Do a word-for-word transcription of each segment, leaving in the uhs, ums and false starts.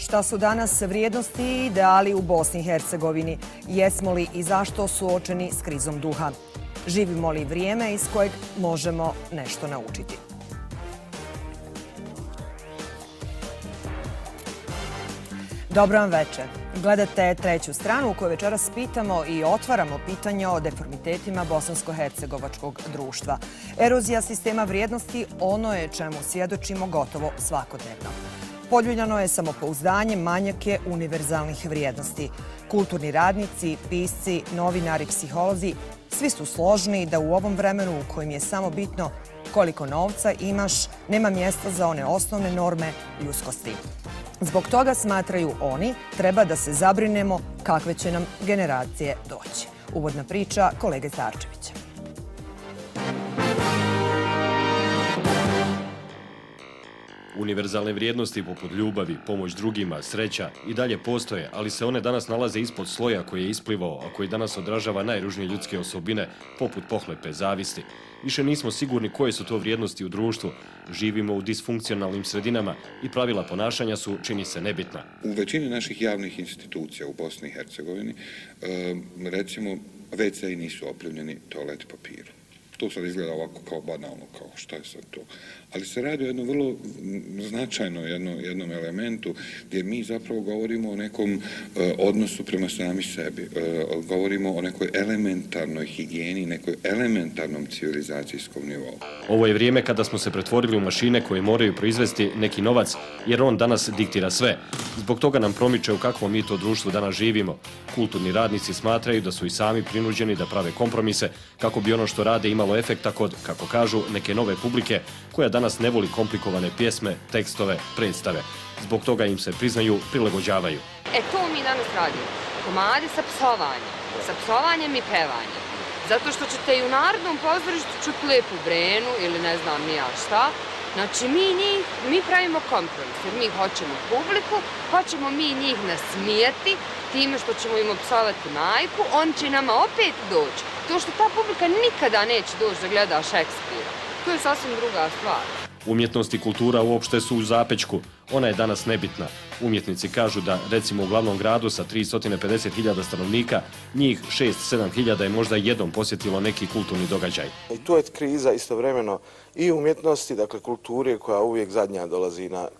šta su danas vrijednosti i ideali u Bosni i Hercegovini? Jesmo li i zašto suočeni s krizom duha? Živimo li vrijeme iz kojeg možemo nešto naučiti? Dobro vam večer. Gledate Treću stranu u kojoj večeras pitamo i otvaramo pitanje o deformitetima bosansko-hercegovačkog društva. Erozija sistema vrijednosti ono je čemu svjedočimo gotovo svakodnevno. Poljuljano je samopouzdanje, manjak je univerzalnih vrijednosti. Kulturni radnici, pisci, novinari, psiholozi, svi su složni da u ovom vremenu u kojem je samo bitno koliko novca imaš, nema mjesta za one osnovne norme ljudskosti. Zbog toga, smatraju oni, treba da se zabrinemo kakve će nam generacije doći. Uvodna priča kolege Starčevića. Univerzalne vrijednosti poput ljubavi, pomoć drugima, sreća i dalje postoje, ali se one danas nalaze ispod sloja koji je isplivao, a koji danas odražava najružnije ljudske osobine, poput pohlepe, zavisti. Više nismo sigurni koje su to vrijednosti u društvu. Živimo u disfunkcionalnim sredinama i pravila ponašanja su, čini se, nebitna. U većini naših javnih institucija u Bosni i Hercegovini, recimo, ve ce i nisu opremljeni toalet papirom. To sad izgleda ovako kao banalno, kao šta je sad to. Ali se radi o jednom vrlo značajnom jedno, jednom elementu gdje mi zapravo govorimo o nekom uh, odnosu prema sami sebi. Uh, govorimo o nekoj elementarnoj higijeni, nekoj elementarnom civilizacijskom nivou. Ovo je vrijeme kada smo se pretvorili u mašine koje moraju proizvesti neki novac, jer on danas diktira sve. Zbog toga nam promiče u kakvom mi to društvu danas živimo. Kulturni radnici smatraju da su i sami prinuđeni da prave kompromise kako bi ono što rade imalo efekta kod, kako kažu, neke nove publike koja danas ne voli komplikovane pjesme, tekstove, predstave. Zbog toga im se, priznaju, prilagođavaju. E to mi danas radimo. Komadi sa psovanjem. Sa psovanjem i pevanjem. Zato što ćete i u Narodnom pozorištu čuti lijepu Brenu ili ne znam ni ja šta. Znači mi njih, mi pravimo kompromis. Jer mi hoćemo publiku, hoćemo mi njih nasmijeti time što ćemo im opsovati majku, on će nama opet doći. To što ta publika nikada neće doći da gleda Šekspira. To je sasvim druga stvar. Umjetnost i kultura uopšte su u zapećku. Ona je danas nebitna. Umjetnici kažu da, recimo, u glavnom gradu sa tristo pedeset hiljada stanovnika, njih šest sedam hiljada je možda jednom posjetilo neki kulturni događaj. I tu je kriza istovremeno i umjetnosti, dakle kulture koja uvijek zadnja dolazi na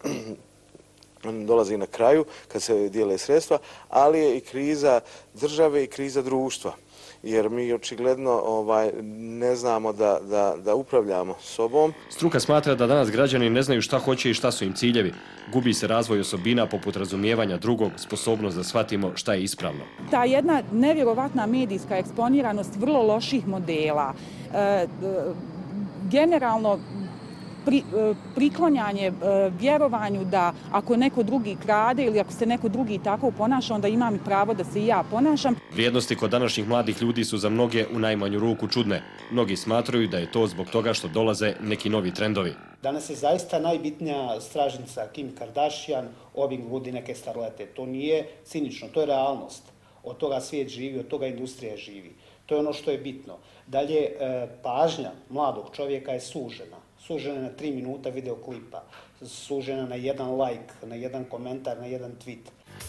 dolazi na kraju kad se dijele sredstva, ali je i kriza države i kriza društva. Jer mi očigledno ovaj, ne znamo da, da, da upravljamo sobom. Struka smatra da danas građani ne znaju šta hoće i šta su im ciljevi. Gubi se razvoj osobina poput razumijevanja drugog, sposobnost da shvatimo šta je ispravno. Ta jedna nevjerovatna medijska eksponiranost vrlo loših modela, e, generalno Pri, priklanjanje vjerovanju da ako neko drugi krade ili ako se neko drugi tako ponaša, onda imam i pravo da se i ja ponašam. Vrijednosti kod današnjih mladih ljudi su za mnoge u najmanju ruku čudne. Mnogi smatraju da je to zbog toga što dolaze neki novi trendovi. Danas je zaista najbitnija stražnica Kim Kardashian, ovim ludi neke starlete. To nije cinično, to je realnost. Od toga svijet živi, od toga industrija živi. To je ono što je bitno. Dalje, pažnja mladog čovjeka je sužena. Sužena na tri minuta videoklipa, sužena na jedan like, na jedan komentar, na jedan tweet.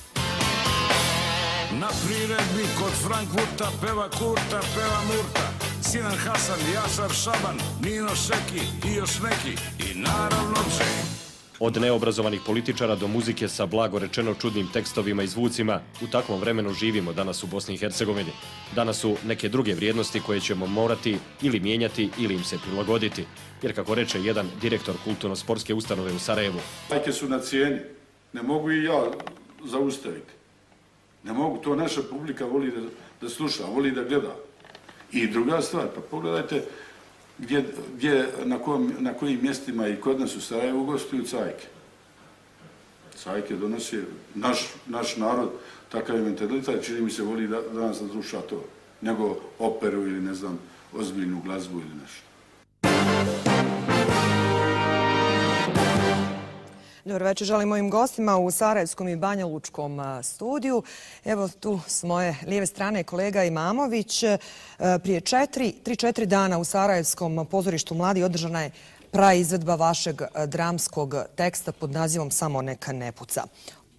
Na priredbi kod Frankfurta peva Kurta, peva Murta, Sinan Hasan, Jasar Šaban, Nino Seki i još neki i naravno Džej. Od neobrazovanih političara do muzike sa blago rečeno čudnim tekstovima i zvucima, u takvom vremenu živimo danas u Bosni i Hercegovini. Danas su neke druge vrijednosti koje ćemo morati ili mijenjati ili im se prilagoditi. Jer kako reče jedan direktor kulturno-sportske ustanove u Sarajevu. Majke su na cijeni, ne mogu i ja zaustaviti. Ne mogu, to naša publika voli da, da sluša, voli da gleda. I druga stvar, pa pogledajte gdje, gdje, na, kojim, na kojim mjestima i kod nas u Sarajevu gostuju cajke. Cajke donosi naš, naš narod, takav je mentalitet, čini mi se voli da, da nas nadruša to, nego operu ili ne znam, ozbiljnu glazbu ili nešto. Dobro večer, želim mojim gostima u Sarajevskom i Banja Lučkom studiju. Evo tu s moje lijeve strane kolega Imamović. Prije četiri, tri, četiri dana u Sarajevskom pozorištu Mladi održana je praizvedba vašeg dramskog teksta pod nazivom Samo neka ne puca.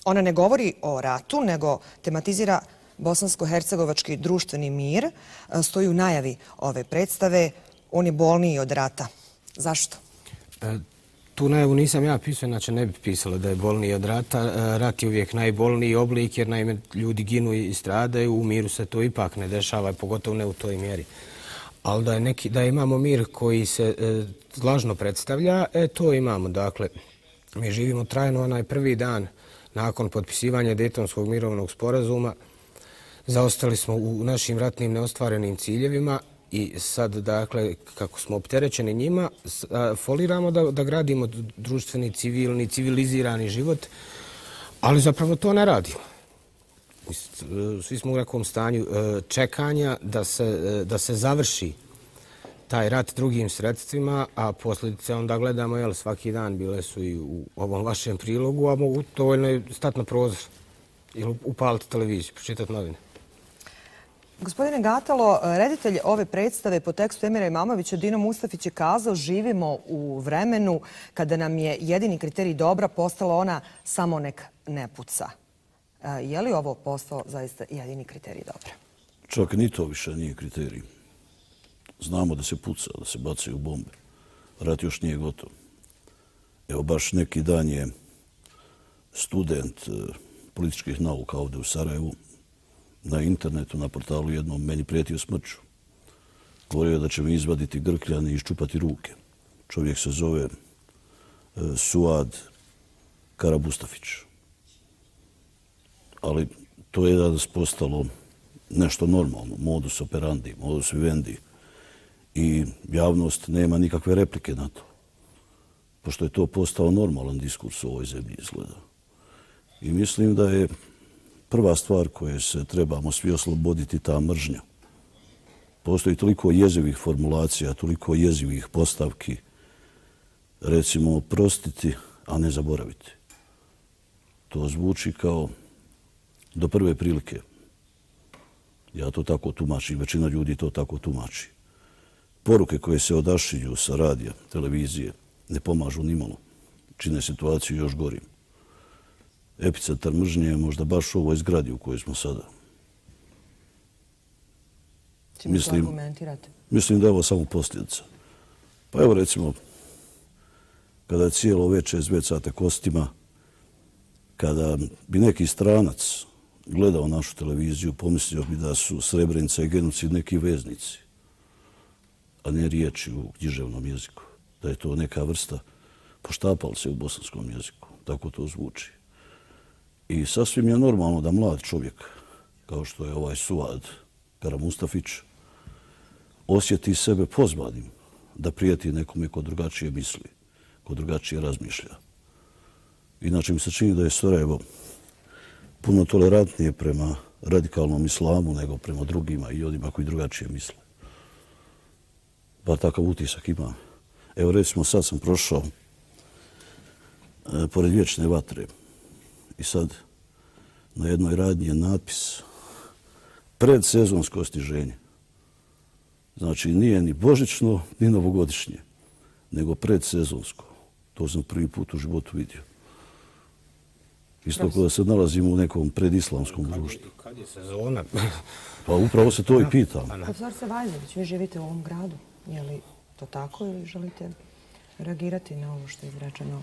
Ona ne govori o ratu, nego tematizira bosansko-hercegovački društveni mir. Stoji u najavi ove predstave. On je bolniji od rata. Zašto? Tu najavu nisam ja pisao, znači ne bi pisalo da je bolniji od rata. Rat je uvijek najbolniji oblik jer naime ljudi ginu i stradaju. U miru se to ipak ne dešava, pogotovo ne u toj mjeri. Ali da, je neki, da imamo mir koji se e, lažno predstavlja, e to imamo. Dakle, mi živimo trajno onaj prvi dan nakon potpisivanja Dejtonskog mirovnog sporazuma. Zaostali smo u našim ratnim neostvarenim ciljevima i sad, dakle, kako smo opterećeni njima, foliramo da, da gradimo društveni, civilni, civilizirani život, ali zapravo to ne radimo. Svi smo u nekom stanju čekanja da se, da se završi taj rat drugim sredstvima, a posljedice onda gledamo, jel, svaki dan bile su i u ovom vašem prilogu, a mogu dovoljno je stati na prozor ili upaliti televiziju, pročitati novine. Gospodine Gatalo, reditelj ove predstave po tekstu Emira Imamovića, Dino Mustafić, je kazao: živimo u vremenu kada nam je jedini kriterij dobra postala ona samo nek ne puca. Je li ovo postao zaista jedini kriterij dobra? Čak ni to više nije kriterij. Znamo da se puca, da se bacaju bombe. Rat još nije gotov. Evo, baš neki dan je student političkih nauka ovdje u Sarajevu na internetu, na portalu jednom, meni prijetio smrću. Govorio da će mi izvaditi grkljan i iščupati ruke. Čovjek se zove Suad Karabustafić. Ali to je danas postalo nešto normalno, modus operandi, modus vivendi. I javnost nema nikakve replike na to. Pošto je to postao normalan diskurs u ovoj zemlji, izgleda. I mislim da je prva stvar koje se trebamo svi osloboditi ta mržnja. Postoji toliko jezivih formulacija, toliko jezivih postavki. Recimo, oprostiti, a ne zaboraviti. To zvuči kao do prve prilike. Ja to tako tumačim, većina ljudi to tako tumači. Poruke koje se odašilju sa radija, televizije, ne pomažu nimalo. Čine situaciju još gorim. Epicentar mržnje je možda baš u ovoj zgradi u kojoj smo sada. Čime to argumentirate? Mislim da je ovo samo posljedica. Pa evo recimo, kada je cijelo večer zvecate kostima, kada bi neki stranac gledao našu televiziju, pomislio bi da su Srebrenica i genocid neki veznici, a ne riječi u književnom jeziku. Da je to neka vrsta poštapalce u bosanskom jeziku. Tako to zvuči. I sasvim je normalno da mlad čovjek, kao što je ovaj Suad Karamustafić, osjeti sebe pozvanim da prijeti nekome ko drugačije misli, ko drugačije razmišlja. Inače mi se čini da je Sarajevo puno tolerantnije prema radikalnom islamu nego prema drugima i onima koji drugačije misle. Bar takav utisak ima. Evo recimo sad sam prošao e, pored Vječne vatre i sad na jednoj radnji je natpis predsezonsko stiženje. Znači nije ni božićno, ni novogodišnje, nego predsezonsko. To sam prvi put u životu vidio. Isto kao da se nalazimo u nekom predislamskom društvu. Kad je sezona? Pa upravo se to i pitam. Profesor Savajljević, vi živite u ovom gradu. Je li to tako ili želite reagirati na ovo što je izrečeno?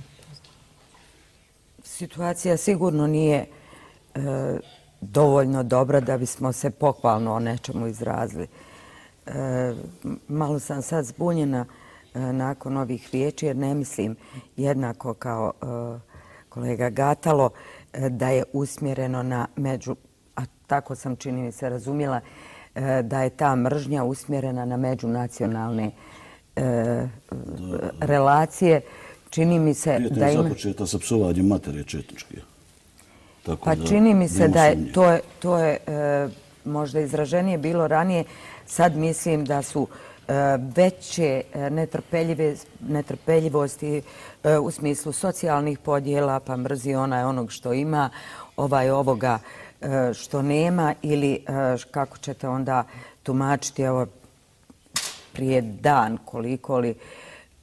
Situacija sigurno nije e, dovoljno dobra da bismo se pohvalno o nečemu izrazili. E, malo sam sad zbunjena e, nakon ovih riječi jer ne mislim jednako kao e, kolega Gatalo e, da je usmjereno na među, a tako sam čini mi se razumjela, e, da je ta mržnja usmjerena na međunacionalne e, relacije. Čini mi se Prijetnja da je ima... započeta sa psovanjem materije četničke. Tako Pa da, čini mi se da je sumnje. to je, to je e, možda izraženije bilo ranije. Sad mislim da su e, veće e, netrpeljive, netrpeljivosti e, u smislu socijalnih podjela, pa mrzi onaj onog što ima, ovaj ovoga e, što nema ili e, kako ćete onda tumačiti ovo prije dan koliko li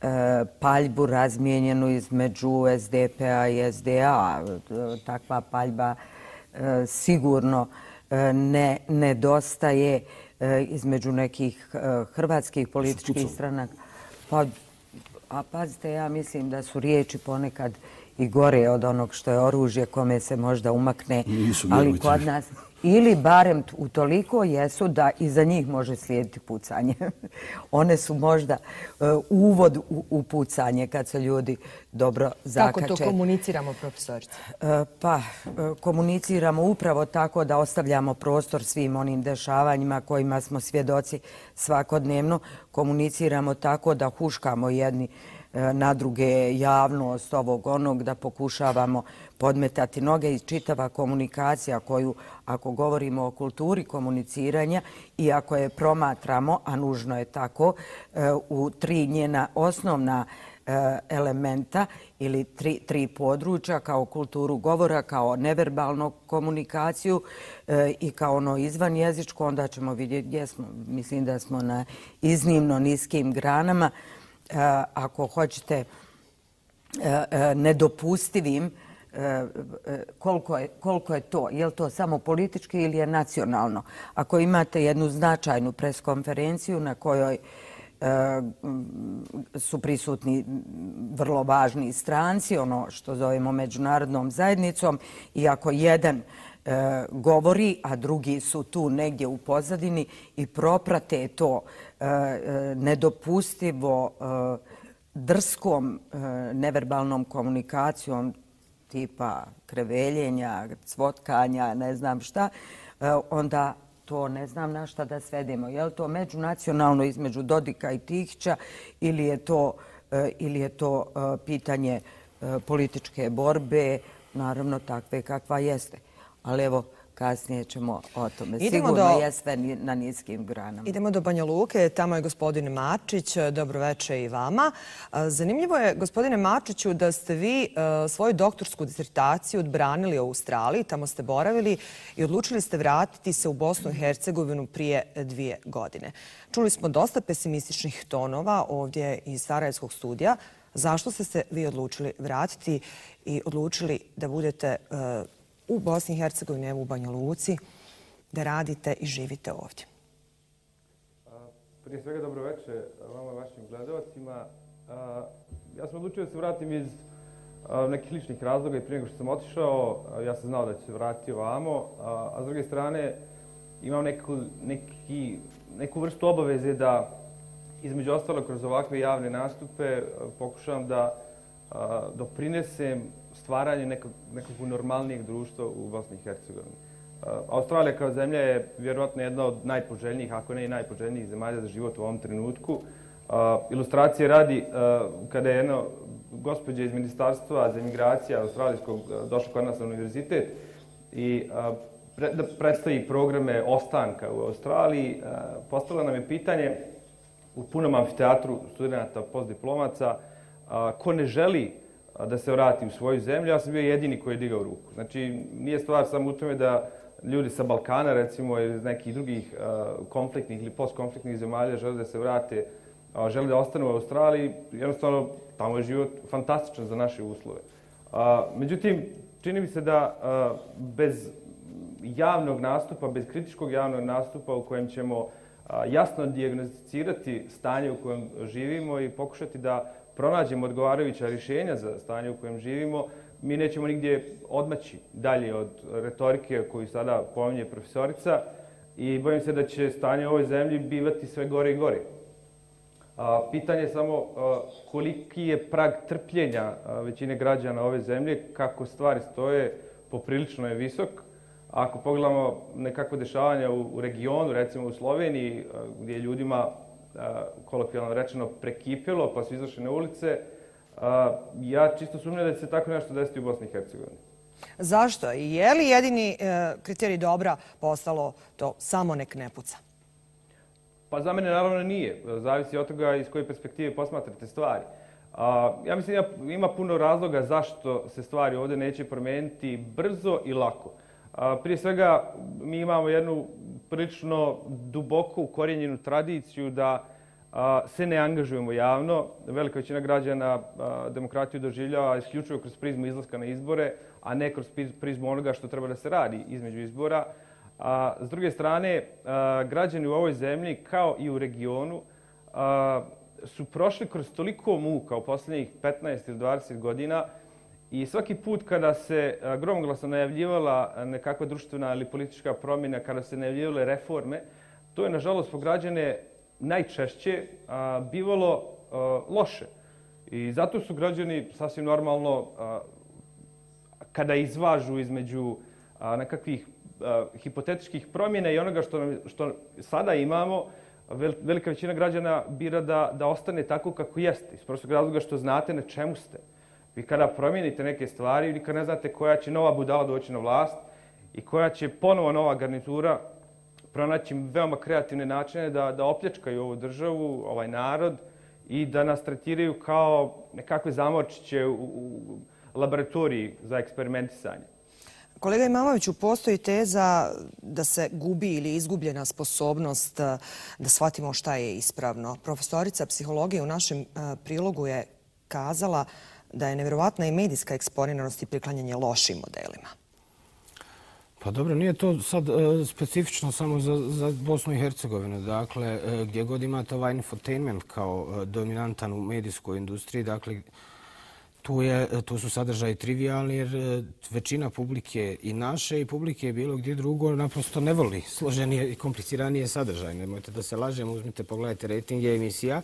paljbu razmijenjenu između S D P-a i S D A. Takva paljba sigurno ne nedostaje između nekih hrvatskih političkih stranaka. Pa, a pazite, ja mislim da su riječi ponekad i gore od onog što je oružje kome se možda umakne, ali kod nas ili barem utoliko jesu da iza njih može slijediti pucanje. One su možda uvod u pucanje kad se ljudi dobro zakače. Kako to komuniciramo, profesorice? Pa, komuniciramo upravo tako da ostavljamo prostor svim onim dešavanjima kojima smo svjedoci svakodnevno. Komuniciramo tako da huškamo jedni na druge, javnost, ovog onog, da pokušavamo podmetati noge i čitava komunikacija koju, ako govorimo o kulturi komuniciranja i ako je promatramo, a nužno je tako, u tri njena osnovna elementa ili tri, tri područja kao kulturu govora, kao neverbalnu komunikaciju i kao ono izvan jezičko, onda ćemo vidjeti gdje smo. Mislim da smo na iznimno niskim granama. Ako hoćete, nedopustivim, koliko je, koliko je to, je li to samo politički ili je nacionalno. Ako imate jednu značajnu preskonferenciju na kojoj su prisutni vrlo važni stranci, ono što zovemo međunarodnom zajednicom, i ako jedan govori, a drugi su tu negdje u pozadini i proprate to nedopustivo drskom neverbalnom komunikacijom tipa kreveljenja, cvotkanja, ne znam šta, onda to ne znam na šta da svedemo. Je li to međunacionalno između Dodika i Tihića ili je to, ili je to pitanje političke borbe, naravno takve kakva jeste. Ali evo, kasnije ćemo o tome. Sigurno je sve na niskim granama. Idemo do Banja Luke. Tamo je gospodin Mačić. Dobroveče i vama. Zanimljivo je, gospodine Mačiću, da ste vi svoju doktorsku disertaciju odbranili u Australiji. Tamo ste boravili i odlučili ste vratiti se u Bosnu i Hercegovinu prije dvije godine. Čuli smo dosta pesimističnih tonova ovdje iz Sarajevskog studija. Zašto ste se vi odlučili vratiti i odlučili da budete u Bosni i Hercegovini, evo u Banja Luci, da radite i živite ovdje? Prije svega dobro večer vama i vašim gledalcima. Ja sam odlučio da se vratim iz nekih ličnih razloga i prije nego što sam otišao. Ja sam znao da ću se vratiti ovamo, a s druge strane imam neku, neki, neku vrstu obaveze da između ostalo kroz ovakve javne nastupe pokušam da doprinesem stvaranje nekog, nekog normalnijeg društva u Bosni i Hercegovini. Australija kao zemlja je vjerojatno jedna od najpoželjnijih, ako ne i najpoželjnijih zemalja za život u ovom trenutku. Ilustracije radi, kada je jedna gospođa iz Ministarstva za imigracije australijskog došla kod nas na univerzitet i da predstavi programe ostanka u Australiji, postavila nam je pitanje u punom amfiteatru studenta postdiplomaca ko ne želi da se vrati u svoju zemlju. Ja sam bio jedini koji je digao ruku. Znači, nije stvar samo u tome da ljudi sa Balkana, recimo, ili iz nekih drugih konfliktnih ili postkonfliktnih zemalja žele da se vrate, žele da ostanu u Australiji. Jednostavno, tamo je život fantastičan za naše uslove. Međutim, čini mi se da bez javnog nastupa, bez kritičkog javnog nastupa u kojem ćemo jasno dijagnosticirati stanje u kojem živimo i pokušati da pronađemo odgovarajuća rješenja za stanje u kojem živimo, mi nećemo nigdje odmaći dalje od retorike koju sada pominje profesorica i bojim se da će stanje u ovoj zemlji bivati sve gore i gore. A, pitanje je samo a, koliki je prag trpljenja a, većine građana ove zemlje, kako stvari stoje, poprilično je visok. Ako pogledamo nekakve dešavanja u, u regionu, recimo u Sloveniji, a, gdje je ljudima kolokvijalno rečeno prekipilo, pa su izašli na ulice. Ja čisto sumnjam da će se tako nešto desiti u Bosni i Hercegovini. Zašto? I je li jedini kriterij dobra postalo to samo nek ne puca? Pa za mene naravno nije. Zavisi od toga iz koje perspektive posmatrate stvari. Ja mislim da ima puno razloga zašto se stvari ovdje neće promijeniti brzo i lako. Prije svega, mi imamo jednu prilično duboko ukorijenjenu tradiciju da se ne angažujemo javno. Velika većina građana demokratiju doživljava isključivo kroz prizmu izlaska na izbore, a ne kroz prizmu onoga što treba da se radi između izbora. S druge strane, građani u ovoj zemlji, kao i u regionu, su prošli kroz toliko muka u posljednjih petnaest ili dvadeset godina i svaki put kada se gromoglasno najavljivala nekakva društvena ili politička promjena, kada se najavljivale reforme, to je, nažalost, po građane najčešće bivalo loše. I zato su građani sasvim normalno, kada izvažu između nekakvih hipotetičkih promjena i onoga što sada imamo, velika većina građana bira da ostane tako kako jeste. Iz prostog razloga što znate na čemu ste. Vi kada promijenite neke stvari ili kada ne znate koja će nova budala doći na vlast i koja će ponovo nova garnitura pronaći veoma kreativne načine da opljačkaju ovu državu, ovaj narod i da nas tretiraju kao nekakve zamorčiće u laboratoriji za eksperimentisanje. Kolega Imamoviću, postoji teza da se gubi ili izgubljena sposobnost da shvatimo šta je ispravno. Profesorica psihologije u našem prilogu je kazala da je nevjerovatna i medijska eksponiranost i priklanjanje lošim modelima. Pa dobro, nije to sad specifično samo za Bosnu i Hercegovinu. Dakle, gdje god imate ovaj infotainment kao dominantan u medijskoj industriji, dakle, tu su sadržaji trivialni jer većina publike i naše i publike bilo gdje drugo naprosto ne voli složenije i kompliciranije sadržaje. Nemojte da se lažemo, uzmite, pogledajte rejtinge emisija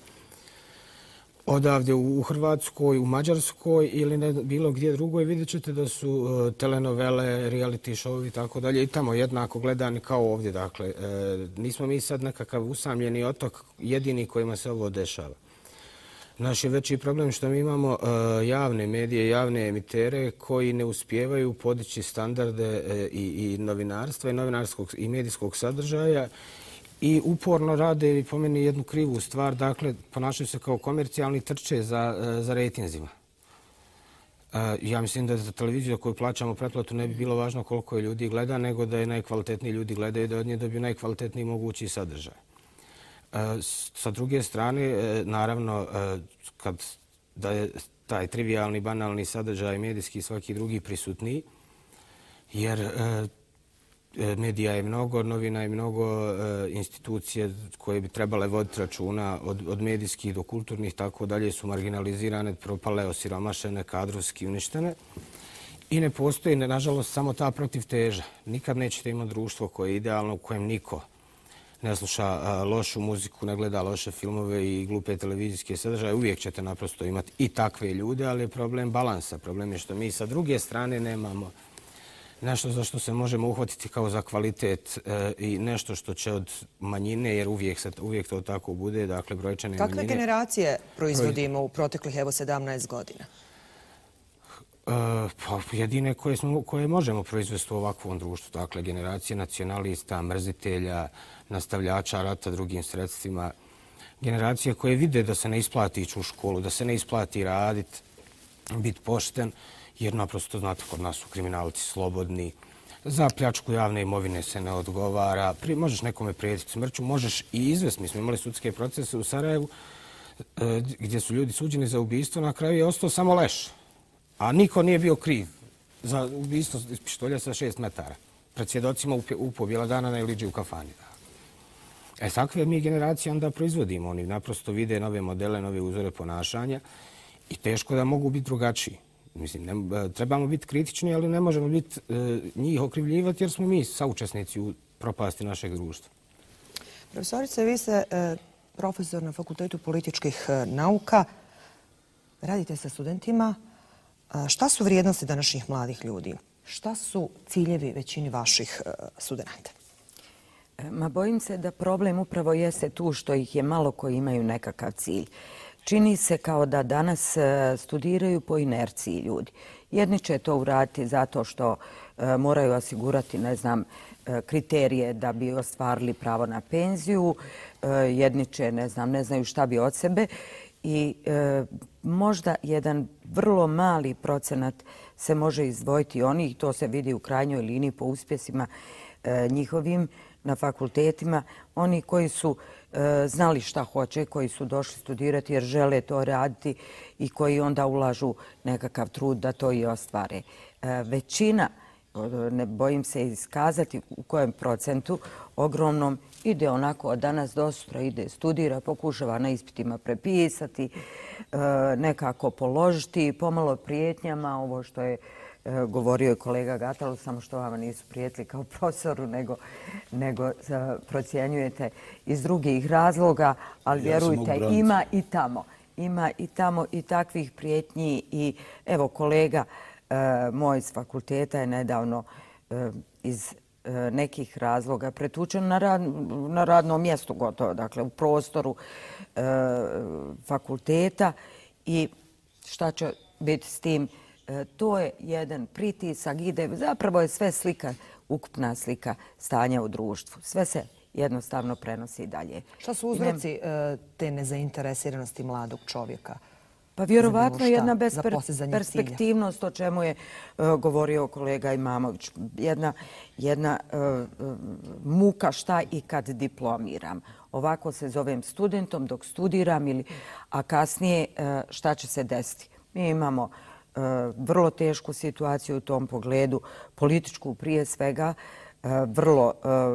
odavdje u Hrvatskoj, u Mađarskoj ili bilo gdje drugo i vidjet ćete da su telenovele, reality show i tako dalje i tamo jednako gledani kao ovdje. Dakle, nismo mi sad nekakav usamljeni otok jedini kojima se ovo dešava. Naš je veći problem što mi imamo javne medije, javne emitere koji ne uspijevaju podići standarde i novinarstva i novinarskog i medijskog sadržaja i uporno rade, po meni, jednu krivu stvar. Dakle, ponašaju se kao komercijalni, trče za rejtinzima. Ja mislim da za televiziju koju plaćamo pretplatu ne bi bilo važno koliko je ljudi gleda, nego da je najkvalitetniji ljudi gledaju i da od nje dobiju najkvalitetniji mogući sadržaj. Sa druge strane, naravno, kad da je taj trivialni, banalni sadržaj medijski i svaki drugi prisutniji, jer medija je mnogo, novina je mnogo, institucije koje bi trebale voditi računa od medijskih do kulturnih, tako dalje, su marginalizirane, propale, osiromašene, kadrovski uništene. I ne postoji, nažalost, samo ta protivteža. Nikad nećete imati društvo koje je idealno, u kojem niko ne sluša lošu muziku, ne gleda loše filmove i glupe televizijske sadržaje. Uvijek ćete naprosto imati i takve ljude, ali je problem balansa. Problem je što mi sa druge strane nemamo nešto za što se možemo uhvatiti kao za kvalitet i nešto što će od manjine, jer uvijek to tako bude, dakle brojčane manjine. Kakve generacije proizvodimo u proteklih evo sedamnaest godina? Pa jedine koje možemo proizvesti u ovakvom društvu. Dakle, generacije nacionalista, mrzitelja, nastavljača rata drugim sredstvima. Generacije koje vide da se ne isplati ići u školu, da se ne isplati raditi, biti pošten, jer naprosto, znate, kod nas su kriminalci slobodni. Za pljačku javne imovine se ne odgovara. Možeš nekome prijetiti smrću, možeš i izvesti. Mi smo imali sudske procese u Sarajevu gdje su ljudi suđeni za ubistvo, na kraju je ostao samo leš. A niko nije bio kriv za ubistvo iz pištolja sa šest metara. Pred svjedocima upo bijela dana na Iliđi u kafani. E, takve mi generacije onda proizvodimo. Oni naprosto vide nove modele, nove uzore ponašanja i teško da mogu biti drugačiji. Mislim, trebamo biti kritični, ali ne možemo biti njih okrivljivati jer smo mi saučesnici u propasti našeg društva. Profesorice, vi ste profesor na Fakultetu političkih nauka. Radite sa studentima. Šta su vrijednosti današnjih mladih ljudi? Šta su ciljevi većini vaših studenta? Ma bojim se da problem upravo jeste tu što ih je malo koji imaju nekakav cilj. Čini se kao da danas studiraju po inerciji ljudi. Jedni će to uraditi zato što moraju osigurati, ne znam, kriterije da bi ostvarili pravo na penziju. Jedni će, ne znam, ne znaju šta bi od sebe. I možda jedan vrlo mali procenat se može izdvojiti onih, to se vidi u krajnjoj liniji po uspjesima njihovim, na fakultetima, oni koji su znali šta hoće, koji su došli studirati jer žele to raditi i koji onda ulažu nekakav trud da to i ostvare. Većina, ne bojim se iskazati u kojem procentu, ogromnom, ide onako od danas do sutra, ide studira, pokušava na ispitima prepisati, nekako položiti, pomalo prijetnjama, ovo što je govorio je kolega Gatalo, samo što vama nisu prijetili kao profesoru, nego, nego procjenjujete iz drugih razloga, ali vjerujte, ima i tamo. Ima i tamo i takvih prijetnji i evo kolega moj s fakulteta je nedavno iz nekih razloga pretučen na, rad, na radnom mjestu gotovo, dakle u prostoru fakulteta i šta će biti s tim? To je jedan pritisak, ide, zapravo je sve slika, ukupna slika stanja u društvu. Sve se jednostavno prenosi dalje. Šta su uzroci te nezainteresiranosti mladog čovjeka? Pa vjerovatno jedna besperspektivnost, o čemu je govorio kolega Imamović. Jedna, jedna muka šta i kad diplomiram. Ovako se zovem studentom dok studiram, ili, a kasnije šta će se desiti. Mi imamo vrlo tešku situaciju u tom pogledu, političku prije svega, vrlo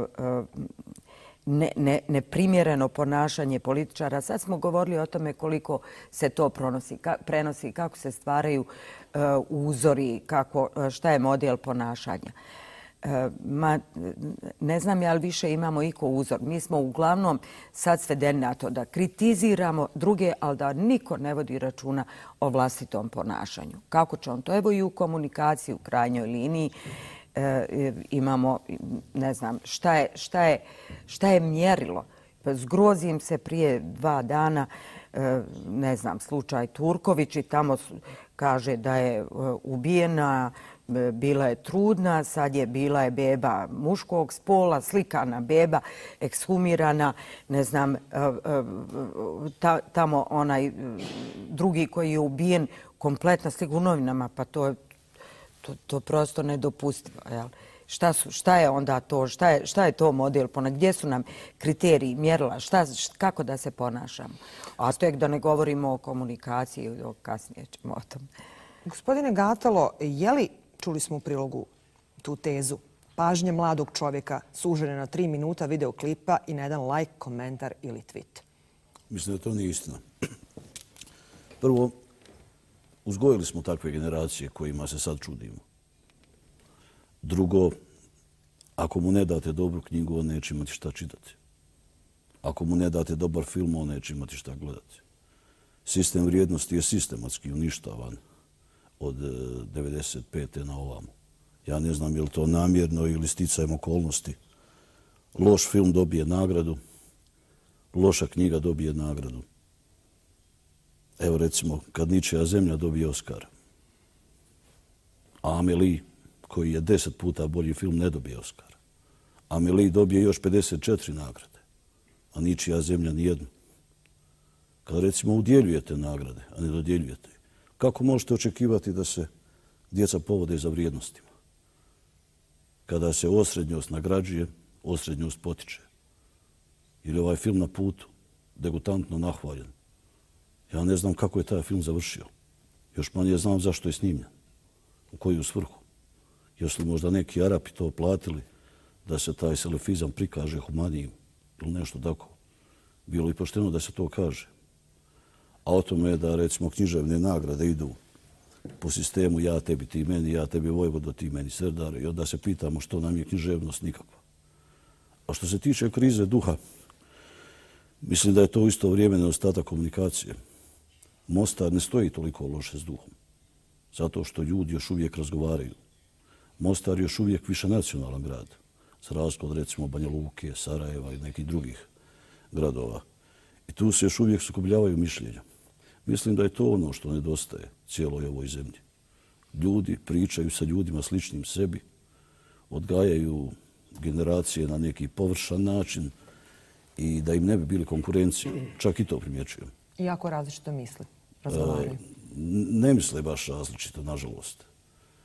ne, ne, neprimjereno ponašanje političara. Sad smo govorili o tome koliko se to pronosi, ka, prenosi, kako se stvaraju uh, uzori, kako, šta je model ponašanja. Uh, ma, ne znam ja li više imamo iko uzor. Mi smo uglavnom sad svedeni na to da kritiziramo druge, ali da niko ne vodi računa o vlastitom ponašanju. Kako će on to? Evo i u komunikaciji u krajnjoj liniji. E, imamo, ne znam, šta je, šta je, šta je mjerilo. Zgrozim se prije dva dana, e, ne znam, slučaj Turković i tamo kaže da je e, ubijena, e, bila je trudna, sad je bila je beba muškog spola, slikana beba, ekshumirana, ne znam, e, e, ta, tamo onaj drugi koji je ubijen, kompletna slika u novinama, pa to je To, to prosto nedopustivo. Jel? Šta, su, šta je onda to? Šta je, šta je to model? Gdje su nam kriteriji, mjerila? Šta, kako da se ponašamo? A tek da ne govorimo o komunikaciji, o kasnije ćemo o tom. Gospodine Gatalo, je li, čuli smo u prilogu tu tezu, pažnje mladog čovjeka sužene na tri minuta videoklipa i na jedan like, komentar ili tweet? Mislim da to nije istina. Prvo, uzgojili smo takve generacije kojima se sad čudimo. Drugo, ako mu ne date dobru knjigu, on neće imati šta čitati. Ako mu ne date dobar film, on neće imati šta gledati. Sistem vrijednosti je sistematski uništavan od devedeset pete na ovamo. Ja ne znam je li to namjerno ili sticajem okolnosti. Loš film dobije nagradu, loša knjiga dobije nagradu. Evo recimo, kad Ničija zemlja dobije Oskara, a Amélie, koji je deset puta bolji film, ne dobije Oskara. Amélie dobije još pedeset četiri nagrade, a Ničija zemlja nijednu. Kad recimo udjeljujete nagrade, a ne dodjeljujete, kako možete očekivati da se djeca povode za vrijednostima? Kada se osrednjost nagrađuje, osrednjost potiče. Ili ovaj film Na putu, degutantno nahvaljen. Ja ne znam kako je taj film završio. Još manje znam zašto je snimljen. U koju svrhu. Jesu li možda neki Arapi to platili da se taj selefizam prikaže humanijim ili nešto tako. Bilo i pošteno da se to kaže. A o tome je da recimo književne nagrade idu po sistemu ja tebi, ti meni, ja tebi Vojvodo, ti meni Serdare. I onda se pitamo što nam je književnost nikakva. A što se tiče krize duha, mislim da je to u isto vrijeme nedostatak komunikacije. Mostar ne stoji toliko loše s duhom, zato što ljudi još uvijek razgovaraju. Mostar je još uvijek više nacionalan grad, za razliku od recimo Banja Luke, Sarajeva i nekih drugih gradova. I tu se još uvijek sukobljavaju mišljenja. Mislim da je to ono što nedostaje cijeloj ovoj zemlji. Ljudi pričaju sa ljudima sličnim sebi, odgajaju generacije na neki površan način i da im ne bi bili konkurencije. Čak i to primjećujem. Jako različito misli, razgovaraju. Ne misle baš različito, nažalost.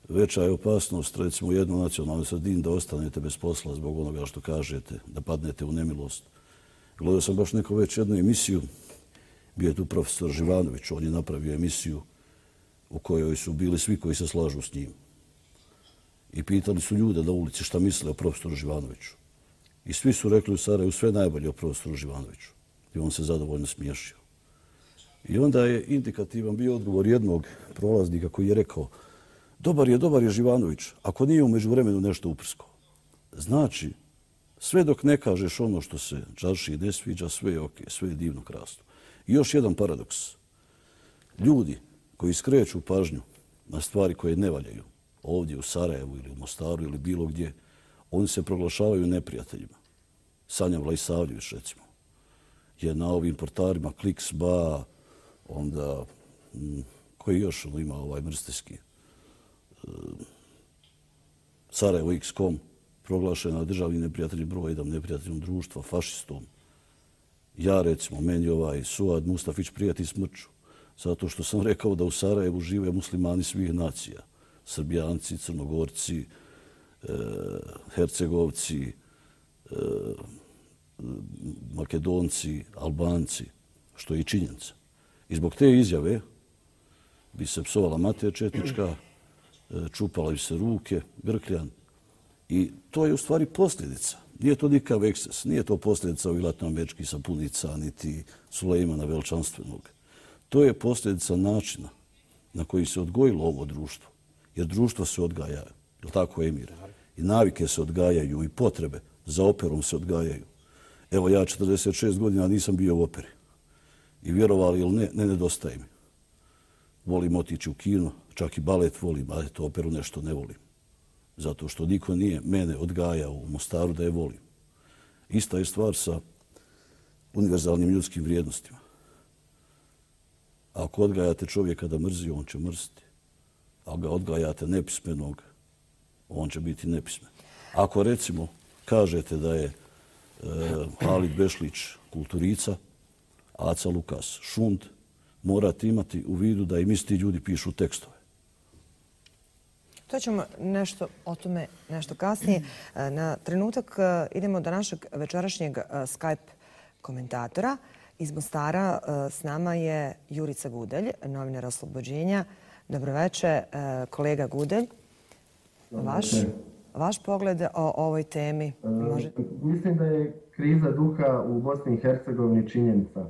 veća je opasnost, recimo, u jednoj nacionalnoj sredini da ostanete bez posla zbog onoga što kažete, da padnete u nemilost. Gledao sam baš neko već jednu emisiju, bio je tu profesor Živanović, on je napravio emisiju u kojoj su bili svi koji se slažu s njim. I pitali su ljude na ulici šta misle o profesoru Živanoviću. I svi su rekli u Sarajevu sve najbolje o profesoru Živanoviću. I on se zadovoljno smiješio. I onda je indikativan bio odgovor jednog prolaznika koji je rekao: dobar je, dobar je Živanović, ako nije umeđu vremenu nešto uprsko. Znači, sve dok ne kažeš ono što se Čaršiji ne sviđa, sve je okej, sve je divno, krasno. I još jedan paradoks. Ljudi koji skreću pažnju na stvari koje ne valjaju, ovdje u Sarajevu ili u Mostaru ili bilo gdje, oni se proglašavaju neprijateljima. Sanja Vlajsavljević, recimo, je na ovim portalima Kliks, Ba, onda, koji još ima ovaj mrstijski, Sarajevo iks kom, proglašena državni neprijatelj broj jedan, neprijateljom društva, fašistom. Ja, recimo, meni ovaj Suad Mustafić prijati smrću, zato što sam rekao da u Sarajevu žive muslimani svih nacija. Srbijanci, Crnogorci, Hercegovci, Makedonci, Albanci, što je i činjenica. I zbog te izjave bi se psovala mater četnička, čupala bi se ruke, grkljan. I to je u stvari posljedica. Nije to nikav eksces, nije to posljedica ovih latinoameričkih sapunica, niti Sulejmana Veličanstvenog. To je posljedica načina na koji se odgojilo ovo društvo. Jer društvo se odgaja, je li tako, Emire? I navike se odgajaju i potrebe za operom se odgajaju. Evo, ja četrdeset šest godina nisam bio u operi. I vjerovali ili ne, ne nedostaje mi. Volim otići u kino, čak i balet volim, a eto, operu nešto ne volim. Zato što niko nije mene odgajao u Mostaru da je volim. Ista je stvar sa univerzalnim ljudskim vrijednostima. Ako odgajate čovjeka da mrzi, on će mrziti. Ako ga odgajate nepismenog, on će biti nepismen. Ako, recimo, kažete da je e, Halid Bešlić kulturica, Aca Lukas šund, morate imati u vidu da im isti ljudi pišu tekstove. To ćemo nešto o tome nešto kasnije. Na trenutak idemo do našeg večerašnjeg Skype komentatora. Iz Mostara s nama je Jurica Gudelj, novinar Oslobođenja. Dobroveče, kolega Gudelj. Vaš, vaš pogled o ovoj temi? Može... Mislim da je kriza duha u Bosni i Hercegovini činjenica.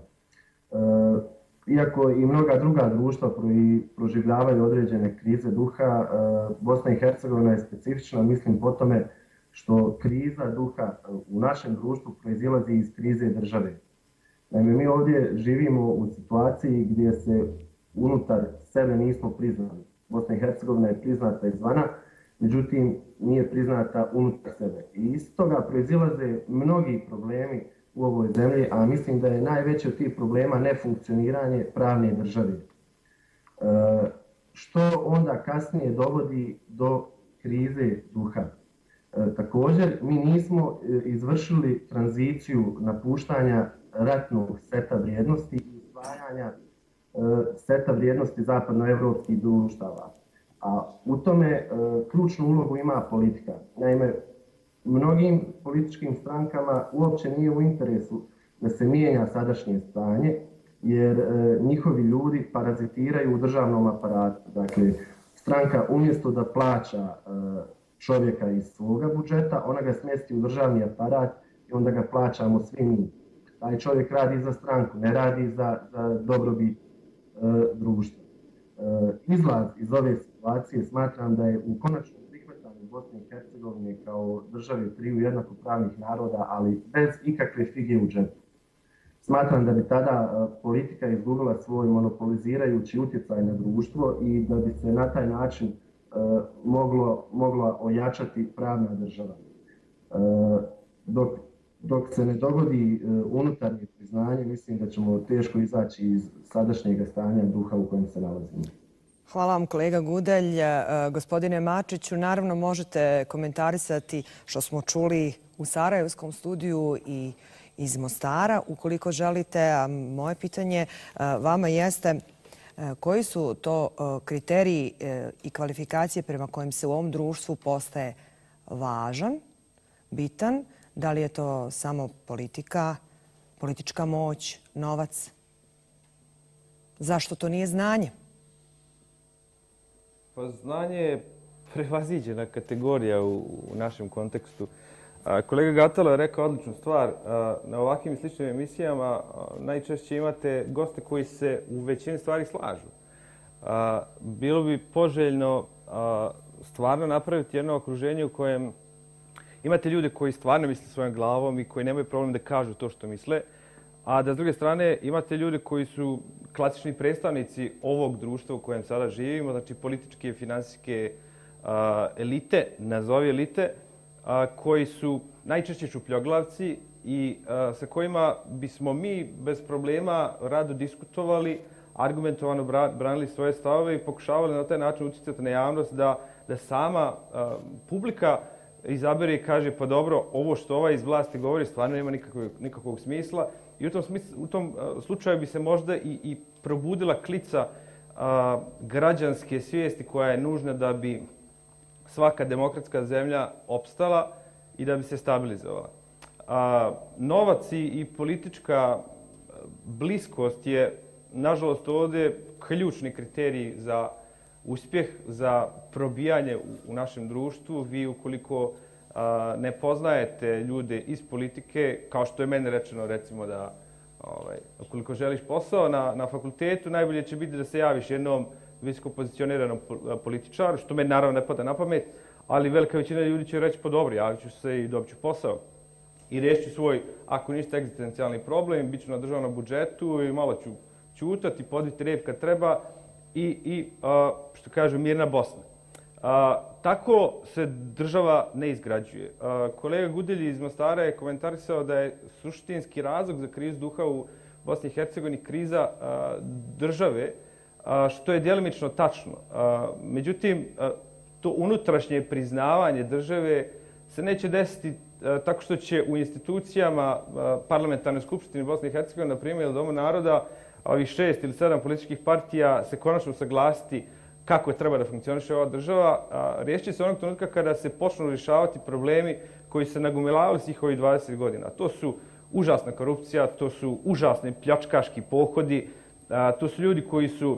Iako i mnoga druga društva proživljavaju određene krize duha, Bosna i Hercegovina je specifična, mislim, po tome što kriza duha u našem društvu proizilazi iz krize države. Naime, mi ovdje živimo u situaciji gdje se unutar sebe nismo priznali. Bosna i Hercegovina je priznata izvana, međutim nije priznata unutar sebe. I iz toga proizilaze mnogi problemi u ovoj zemlji, a mislim da je najveći od tih problema nefunkcioniranje pravne države. E, što onda kasnije dovodi do krize duha. E, također, mi nismo izvršili tranziciju napuštanja ratnog seta vrijednosti i usvajanja e, seta vrijednosti zapadnoevropskih društava. A u tome e, ključnu ulogu ima politika. Naime, mnogim političkim strankama uopće nije u interesu da se mijenja sadašnje stanje, jer e, njihovi ljudi parazitiraju u državnom aparatu. Dakle, stranka umjesto da plaća e, čovjeka iz svoga budžeta, ona ga smjesti u državni aparat i onda ga plaćamo svi mi. Taj čovjek radi za stranku, ne radi za, za dobrobit e, društva. E, izlaz iz ove situacije smatram da je u konačnom prihvatanju Bosne i Hercegovine kao države triju jednakopravnih naroda, ali bez ikakve fige u džepu. Smatram da bi tada politika izgubila svoj monopolizirajući utjecaj na društvo i da bi se na taj način e, moglo, mogla ojačati pravna država. E, dok, dok se ne dogodi e, unutarnje priznanje, mislim da ćemo teško izaći iz sadašnjeg stanja duha u kojem se nalazimo. Hvala vam, kolega Gudelj. Gospodine Mačiću, naravno možete komentarisati što smo čuli u Sarajevskom studiju i iz Mostara, ukoliko želite. A moje pitanje vama jeste Koji su to kriteriji i kvalifikacije prema kojim se u ovom društvu postaje važan, bitan? Da li je to samo politika, politička moć, novac? Zašto to nije znanje? Pa znanje je prevaziđena kategorija u, u našem kontekstu. A, kolega Gatalo je rekao odličnu stvar. A, na ovakvim sličnim emisijama a, najčešće imate goste koji se u većini stvari slažu. A, bilo bi poželjno a, stvarno napraviti jedno okruženje u kojem imate ljude koji stvarno misle svojom glavom i koji nemaju problem da kažu to što misle, a da s druge strane imate ljude koji su klasični predstavnici ovog društva u kojem sada živimo, znači političke i finansijske a, elite, nazovi elite, a, koji su najčešće šupljoglavci i a, sa kojima bismo mi bez problema rado diskutovali, argumentovano branili svoje stavove i pokušavali na taj način utjecati na javnost da, da sama a, publika izabere i kaže pa dobro, ovo što ovaj iz vlasti govori stvarno nema nikakvog, nikakvog smisla. I u tom, smislu, u tom uh, slučaju bi se možda i, i probudila klica uh, građanske svijesti koja je nužna da bi svaka demokratska zemlja opstala i da bi se stabilizovala. Uh, novac i, i politička bliskost je, nažalost, ovdje ključni kriterij za uspjeh, za probijanje u, u našem društvu. Vi ukoliko a, ne poznajete ljude iz politike, kao što je meni rečeno, recimo da ovaj, ukoliko želiš posao na, na fakultetu, najbolje će biti da se javiš jednom visoko pozicioniranom političaru, što meni naravno ne pada na pamet, ali velika većina ljudi će reći pa dobro, javit ću se i dobit ću posao. I riješit ću svoj, ako ništa, egzistencijalni problem, bit ću na državnom budžetu i malo ću ćutati, podviti rep kad treba i, i a, što kažu, mirna Bosna. A, tako se država ne izgrađuje. A, kolega Gudelj iz Mostara je komentarisao da je suštinski razlog za krizu duha u Bosni i Hercegovini kriza a, države, a, što je djelimično tačno. A, međutim, a, to unutrašnje priznavanje države se neće desiti a, tako što će u institucijama a, parlamentarne skupštine Bosne i Hercegovine, na primjer Domu naroda, ovih šest ili sedam političkih partija se konačno saglasiti kako treba da funkcioniše ova država, riješit će se onog trenutka kada se počnu rješavati problemi koji se nagomilavali svih ovih dvadeset godina. To su užasna korupcija, to su užasni pljačkaški pohodi, to su ljudi koji su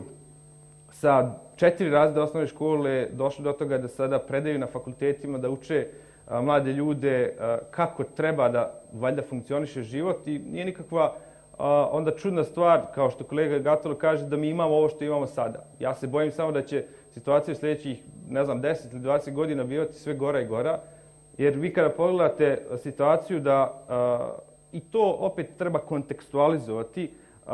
sa četiri razreda osnovne škole došli do toga da sada predaju na fakultetima, da uče mlade ljude kako treba da valjda funkcioniše život i nije nikakva onda čudna stvar, kao što kolega Gatalo kaže, da mi imamo ovo što imamo sada. Ja se bojim samo da će situacija u sljedećih, ne znam, deset ili dvadeset godina bivati sve gora i gora, jer vi kada pogledate situaciju da i to opet treba kontekstualizovati,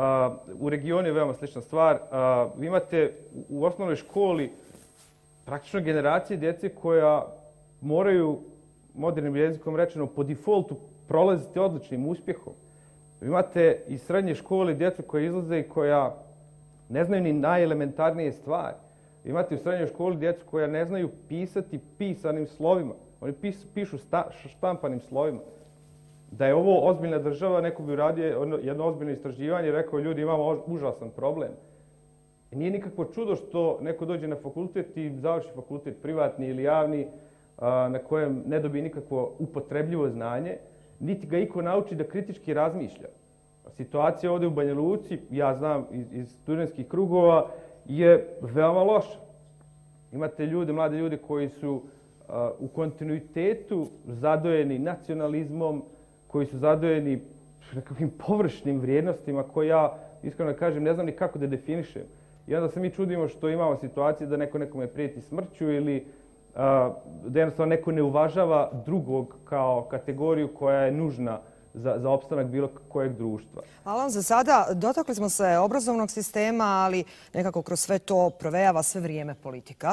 u regionu je veoma slična stvar. Vi imate u osnovnoj školi praktično generacije djece koja moraju, modernim jezikom rečeno, po defaultu prolaziti odličnim uspjehom. Vi imate iz srednje škole djecu koje izlaze i koja ne znaju ni najelementarnije stvari. Vi imate u srednjoj školi djecu koja ne znaju pisati pisanim slovima. Oni pis, pišu sta, štampanim slovima. Da je ovo ozbiljna država, neko bi uradio jedno ozbiljno istraživanje i rekao ljudi imamo užasan problem. I nije nikakvo čudo što neko dođe na fakultet i završi fakultet privatni ili javni na kojem ne dobije nikakvo upotrebljivo znanje, niti ga iko nauči da kritički razmišlja. Situacija ovdje u Banja Luci, ja znam iz, iz studentskih krugova, je veoma loša. Imate ljude, mlade ljude koji su uh, u kontinuitetu zadojeni nacionalizmom, koji su zadojeni nekakvim površnim vrijednostima koje ja, iskreno kažem, ne znam ni kako da definišem. I onda se mi čudimo što imamo situacije da neko nekome prijeti smrću ili da jednostavno neko ne uvažava drugog kao kategoriju koja je nužna za, za opstanak bilo kojeg društva. Alan, za sada dotakli smo se obrazovnog sistema, ali nekako kroz sve to provejava sve vrijeme politika.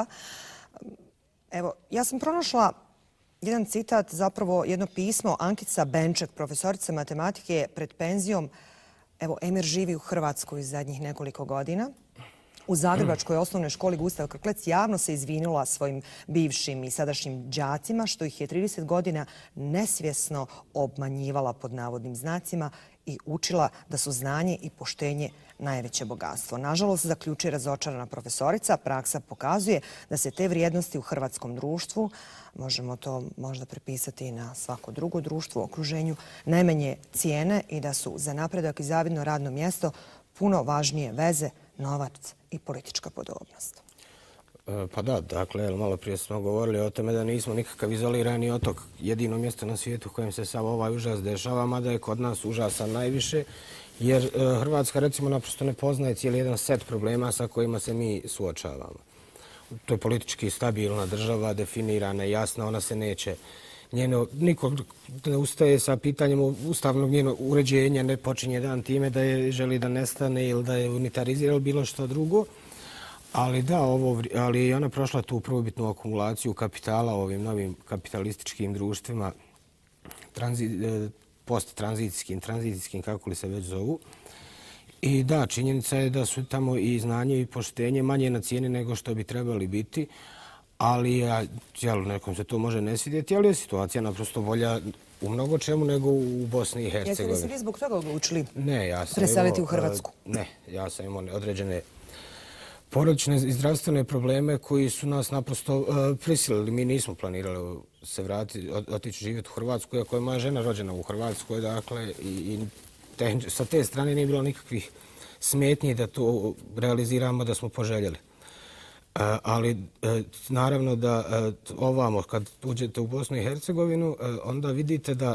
Evo, ja sam pronašla jedan citat, zapravo jedno pismo Ankica Benček, profesorica matematike pred penzijom. Evo, Emir živi u Hrvatskoj zadnjih nekoliko godina. u Zagrebačkoj osnovnoj školi Gustav Krklec javno se izvinula svojim bivšim i sadašnjim đacima što ih je trideset godina nesvjesno obmanjivala pod navodnim znacima i učila da su znanje i poštenje najveće bogatstvo. Nažalost, zaključuje razočarana profesorica, praksa pokazuje da se te vrijednosti u hrvatskom društvu, možemo to možda prepisati i na svako drugo društvo u okruženju, najmanje cijene i da su za napredak i zavidno radno mjesto puno važnije veze, novac i politička podobnost. Pa da, dakle, malo prije smo govorili o tome da nismo nikakav izolirani otok, jedino mjesto na svijetu u kojem se sav ovaj užas dešava, mada je kod nas užasa najviše, jer Hrvatska recimo naprosto ne poznaje cijeli jedan set problema sa kojima se mi suočavamo. To je politički stabilna država, definirana, jasna, ona se neće njeno, niko ne ustaje sa pitanjem ustavnog njenog uređenja, ne počinje dan time da je želi da nestane ili da je unitarizira ili bilo što drugo. Ali da, ovo, ali je ona prošla tu prvobitnu akumulaciju kapitala u ovim novim kapitalističkim društvima, tranzi, post-tranzicijskim, tranzicijskim, kako li se već zovu. I da, činjenica je da su tamo i znanje i poštenje manje na cijeni nego što bi trebali biti, ali jel, nekom se to može ne svidjeti, ali je situacija naprosto bolja u mnogo čemu nego u Bosni i Hercegovini. Jeste li se vi zbog toga odlučili ne, ja preseliti imao, u Hrvatsku? Ne, ja sam imao određene porodične i zdravstvene probleme koji su nas naprosto uh, prisilili. Mi nismo planirali se vratiti, otići živjeti u Hrvatsku, iako je moja žena rođena u Hrvatskoj, dakle, i, i te, sa te strane nije bilo nikakvih smetnji da to realiziramo, da smo poželjeli. Uh, ali uh, naravno da uh, ovamo, kad uđete u Bosnu i Hercegovinu, uh, onda vidite da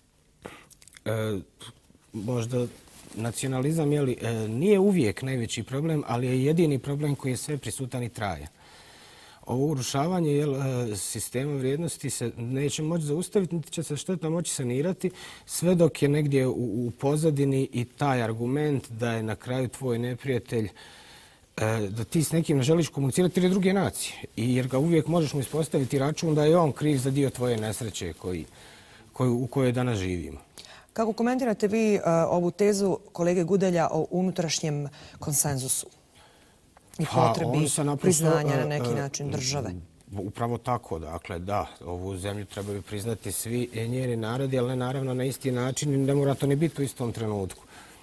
uh, možda nacionalizam jeli, nije uvijek najveći problem, ali je jedini problem koji je sve prisutan i traje. Ovo urušavanje jel, sistema vrijednosti se neće moći zaustaviti, niti će se štetno moći sanirati, sve dok je negdje u, u pozadini i taj argument da je na kraju tvoj neprijatelj, da ti s nekim ne želiš komunicirati ili druge nacije. I jer ga uvijek možeš mu ispostaviti račun da je on kriv za dio tvoje nesreće koji, koji, u kojoj danas živimo. Kako komentirate vi uh, ovu tezu kolege Gudelja o unutrašnjem konsenzusu i potrebi pa, priznanja na neki način države? Upravo tako, dakle, da. Ovu zemlju trebaju priznati svi njeni narodi, ali ne naravno na isti način i ne mora to ni biti u istom trenutku.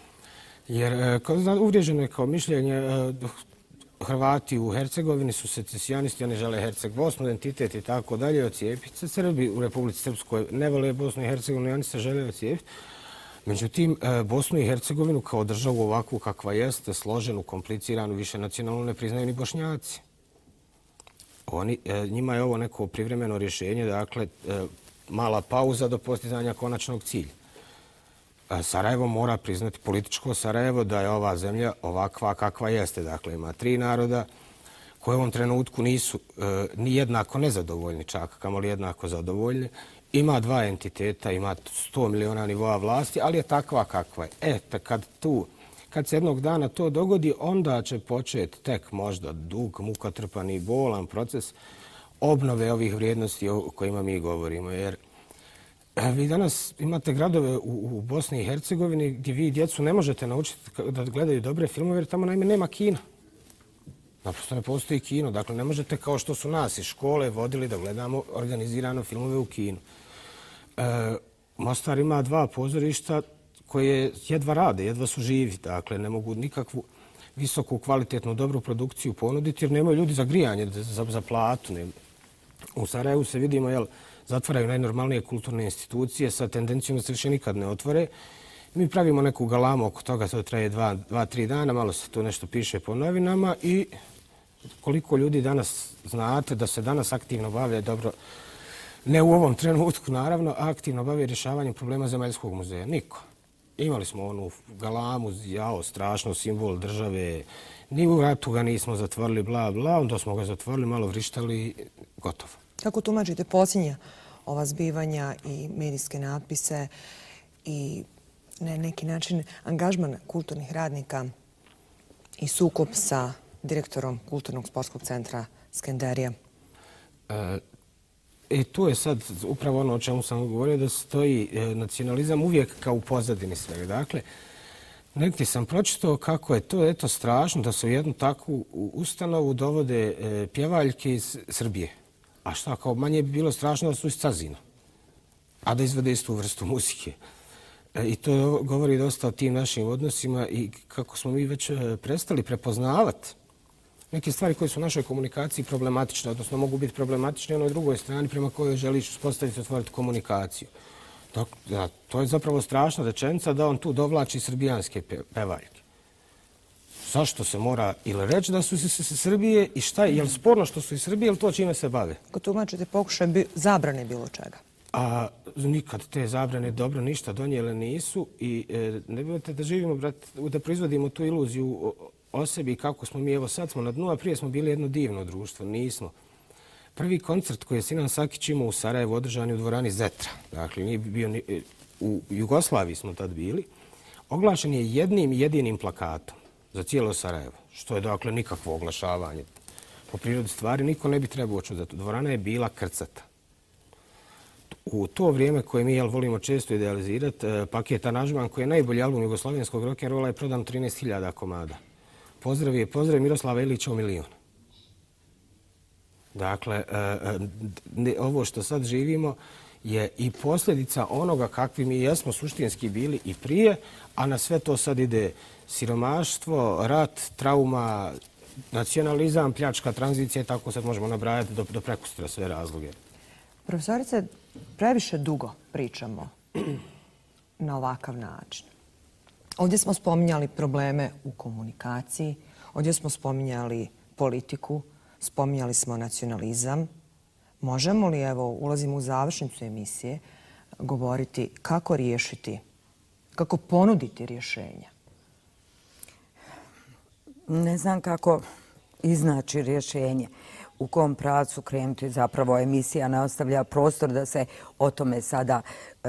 Jer uvriježeno je kao mišljenje Hrvati u Hercegovini su secesionisti, oni žele Herceg Bosnu, identitet i tako dalje, ocijepiti se. Srbi u Republici Srpskoj ne vole Bosnu i Hercegovinu i oni se žele ocijepiti. Međutim, Bosnu i Hercegovinu kao državu ovakvu kakva jeste, složenu, kompliciranu, više nacionalnu ne priznaju ni Bošnjaci. Oni, njima je ovo neko privremeno rješenje, dakle, mala pauza do postizanja konačnog cilja. Sarajevo mora priznati političko Sarajevo da je ova zemlja ovakva kakva jeste. Dakle, ima tri naroda koje u ovom trenutku nisu e, ni jednako nezadovoljni, čak kamoli jednako zadovoljni. Ima dva entiteta, ima sto miliona nivoa vlasti, ali je takva kakva je. E, kad, tu, kad se jednog dana to dogodi, onda će početi tek možda dug, mukotrpan i bolan proces obnove ovih vrijednosti o kojima mi govorimo. Jer vi danas imate gradove u Bosni i Hercegovini gdje vi djecu ne možete naučiti da gledaju dobre filmove jer tamo naime nema kina. Naprosto ne postoji kino. Dakle, ne možete kao što su nas iz škole vodili da gledamo organizirano filmove u kinu. E, Mostar ima dva pozorišta koje jedva rade, jedva su živi. Dakle, ne mogu nikakvu visoku, kvalitetnu, dobru produkciju ponuditi jer nemaju ljudi za grijanje, za, za platu. Ne. U Sarajevu se vidimo, jel, zatvaraju najnormalnije kulturne institucije sa tendencijom da se više nikad ne otvore. Mi pravimo neku galamu oko toga, to traje dva, dva, tri dana, malo se to nešto piše po novinama i koliko ljudi danas znate da se danas aktivno bave, dobro, ne u ovom trenutku naravno, aktivno bave rješavanjem problema Zemaljskog muzeja. Niko. Imali smo onu galamu, jao, strašno, simbol države, ni u ratu ga nismo zatvorili, bla, bla, onda smo ga zatvorili, malo vrištali, gotovo. Kako tumačite posljednja ova zbivanja i medijske natpise i na neki način angažman kulturnih radnika i sukob sa direktorom Kulturnog sportskog centra Skenderija? E, e, tu je sad upravo ono o čemu sam govorio, da stoji nacionalizam uvijek kao u pozadini svega. Dakle, Negdje sam pročitao kako je to eto strašno da se u jednu takvu ustanovu dovode pjevaljke iz Srbije. A šta, kao manje bi bilo strašno da su iz Cazina, a da izvede istu vrstu muzike. I to govori dosta o tim našim odnosima i kako smo mi već prestali prepoznavati neke stvari koje su u našoj komunikaciji problematične, odnosno mogu biti problematične na onoj drugoj strani prema kojoj želiš uspostaviti i otvoriti komunikaciju. Da, to je zapravo strašna rečenica da on tu dovlači srbijanske pevaljke. Zašto se mora ili reći da su iz Srbije i šta je, je li sporno što su iz Srbije ili to čime se bave? Kako tumačite pokušaj zabrane bilo čega? A nikad te zabrane dobro ništa donijele nisu i e, ne bojte da živimo, brat, da proizvodimo tu iluziju o, o sebi kako smo mi, evo sad smo na dnu, a prije smo bili jedno divno društvo, nismo. Prvi koncert koji je Sinan Sakić imao u Sarajevu održan je u dvorani Zetra. Dakle, nije bio ni, u Jugoslaviji smo tad bili. Oglašen je jednim jedinim plakatom za cijelo Sarajevo, što je dakle nikakvo oglašavanje. Po prirodi stvari niko ne bi trebao čuti. Dvorana je bila krcata. U to vrijeme koje mi jel, volimo često idealizirati, paket Aranžman, koji je najbolji album jugoslovenskog rock'n'rolla, je prodan trinaest hiljada komada. Pozdrav je pozdrav Miroslava Ilića u milion. Dakle, ovo što sad živimo je i posljedica onoga kakvi mi jesmo suštinski bili i prije, a na sve to sad ide siromaštvo, rat, trauma, nacionalizam, pljačka, tranzicija i tako sad možemo nabrajati do, do prekustra sve razloge. Profesorice, previše dugo pričamo na ovakav način. Ovdje smo spominjali probleme u komunikaciji, ovdje smo spominjali politiku, spominjali smo nacionalizam. Možemo li, evo, ulazimo u završnicu emisije, govoriti kako riješiti, kako ponuditi rješenja? Ne znam kako iznaći rješenje. U kom pravcu krenuti, zapravo emisija ne ostavlja prostor da se o tome sada e,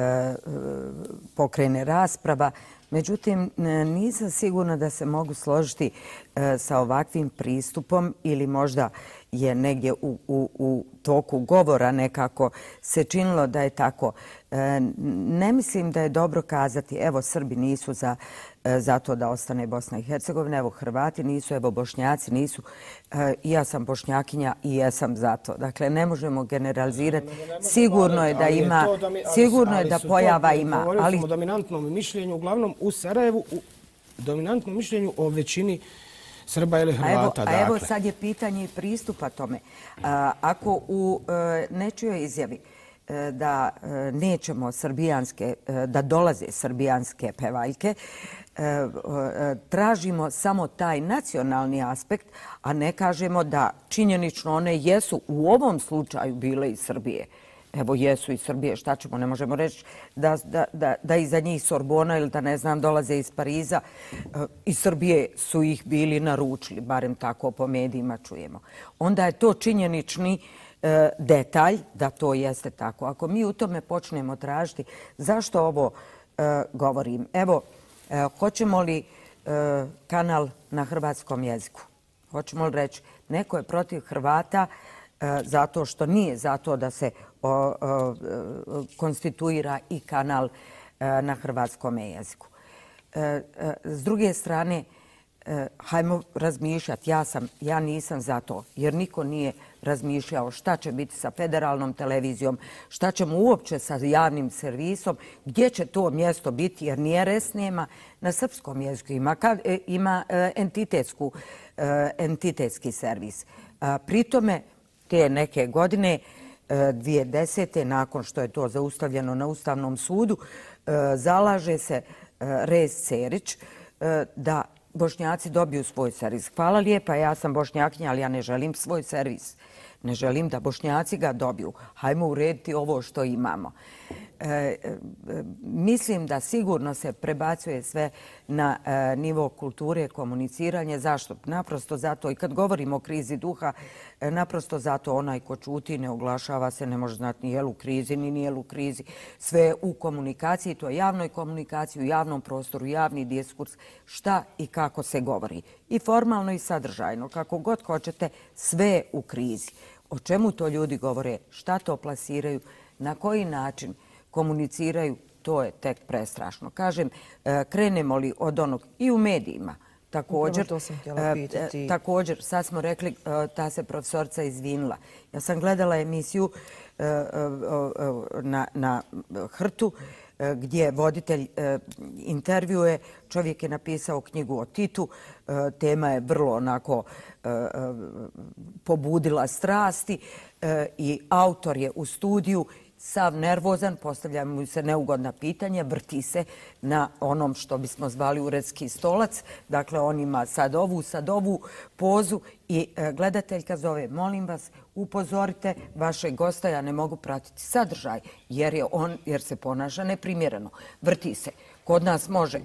pokrene rasprava. Međutim, nisam sigurna da se mogu složiti e, sa ovakvim pristupom ili možda je negdje u, u, u toku govora nekako se činilo da je tako. E, ne mislim da je dobro kazati, evo, Srbi nisu za, e, za to da ostane Bosna i Hercegovina, evo, Hrvati nisu, evo, Bošnjaci nisu. E, ja sam Bošnjakinja i jesam za to. Dakle, ne možemo generalizirati. Sigurno je da ima, sigurno je da pojava ima. Govorio sam o dominantnom mišljenju, uglavnom u Sarajevu, u dominantnom mišljenju o većini Srba ili Hrvata. A evo, a evo sad je pitanje pristupa tome. A, ako u e, nečijoj izjavi e, da e, nećemo srbijanske, e, da dolaze srbijanske pevaljke, e, e, tražimo samo taj nacionalni aspekt, a ne kažemo da činjenično one jesu u ovom slučaju bile iz Srbije. Evo, jesu iz Srbije, šta ćemo, ne možemo reći da, da, da, da iza njih Sorbona ili da ne znam dolaze iz Pariza. E, iz Srbije su ih bili naručili, barem tako po medijima čujemo. Onda je to činjenični e, detalj da to jeste tako. Ako mi u tome počnemo tražiti, zašto ovo e, govorim? Evo, e, hoćemo li e, kanal na hrvatskom jeziku? Hoćemo li reći, neko je protiv Hrvata e, zato što nije zato da se O, o, konstituira i kanal e, na hrvatskom jeziku. E, e, s druge strane, e, hajmo razmišljati, ja, sam, ja nisam za to, jer niko nije razmišljao šta će biti sa federalnom televizijom, šta ćemo uopće sa javnim servisom, gdje će to mjesto biti, jer ni R S nema na srpskom jeziku, ima, ima e, entitetsku, e, entitetski servis. A, pritome, te neke godine, dvije tisuće desete. nakon što je to zaustavljeno na Ustavnom sudu, zalaže se Rez Cerić da Bošnjaci dobiju svoj servis. Hvala lijepa, ja sam Bošnjakinja, ali ja ne želim svoj servis. Ne želim da Bošnjaci ga dobiju. Hajmo urediti ovo što imamo. E, mislim da sigurno se prebacuje sve na e, nivo kulture, komuniciranje. Zašto? Naprosto zato, i kad govorimo o krizi duha, e, naprosto zato onaj ko čuti, ne oglašava se, ne može znati ni je li u krizi, ni nije li u krizi. Sve je u komunikaciji, to je javnoj komunikaciji, u javnom prostoru, javni diskurs, šta i kako se govori. I formalno i sadržajno, kako god hoćete, sve je u krizi. O čemu to ljudi govore, šta to plasiraju, na koji način komuniciraju, to je tek prestrašno. Kažem, krenemo li od onog i u medijima, također, to sam htjela pitati. Također, sad smo rekli, ta se profesorca izvinila. Ja sam gledala emisiju na, na Hrtu gdje voditelj intervjuje, čovjek je napisao knjigu o Titu, tema je vrlo onako pobudila strasti i autor je u studiju sav nervozan, postavlja mu se neugodna pitanja, vrti se na onom što bismo zvali uredski stolac. Dakle, on ima sad ovu, sad ovu pozu i gledateljka zove, molim vas, upozorite vašeg gosta, ja ne mogu pratiti sadržaj jer, je on, jer se ponaša neprimjereno. Vrti se. Kod nas može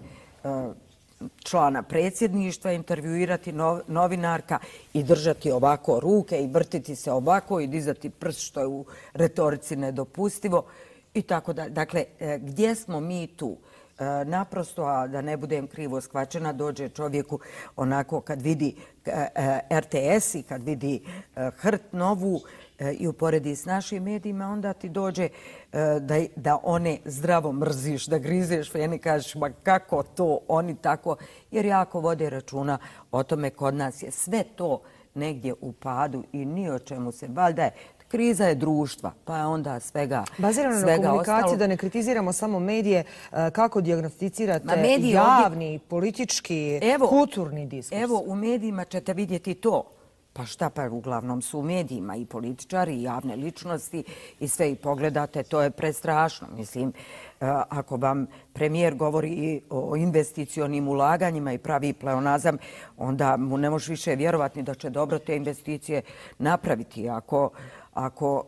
člana predsjedništva intervjuirati novinarka i držati ovako ruke i vrtiti se ovako i dizati prst, što je u retorici nedopustivo i tako da. Dakle, gdje smo mi tu? Naprosto, a da ne budem krivo shvaćena, dođe čovjeku onako kad vidi R T S i kad vidi Hrt Novu i uporedi s našim medijima, onda ti dođe da, da one zdravo mrziš, da grizeš fene i kažeš ma kako to, oni tako, jer jako vode računa o tome. Kod nas je sve to negdje u padu i ni o čemu se, valjda je kriza je društva, pa je onda svega Bazirano na komunikaciji, da ne kritiziramo samo medije, kako dijagnosticirate javni, politički, kulturni diskurs? Evo, u medijima ćete vidjeti to. Pa šta, pa uglavnom su u medijima i političari i javne ličnosti i sve i pogledate, to je prestrašno. Mislim, ako vam premijer govori o investicionim ulaganjima i pravi pleonazam, onda mu ne može više vjerovati da će dobro te investicije napraviti. Ako, ako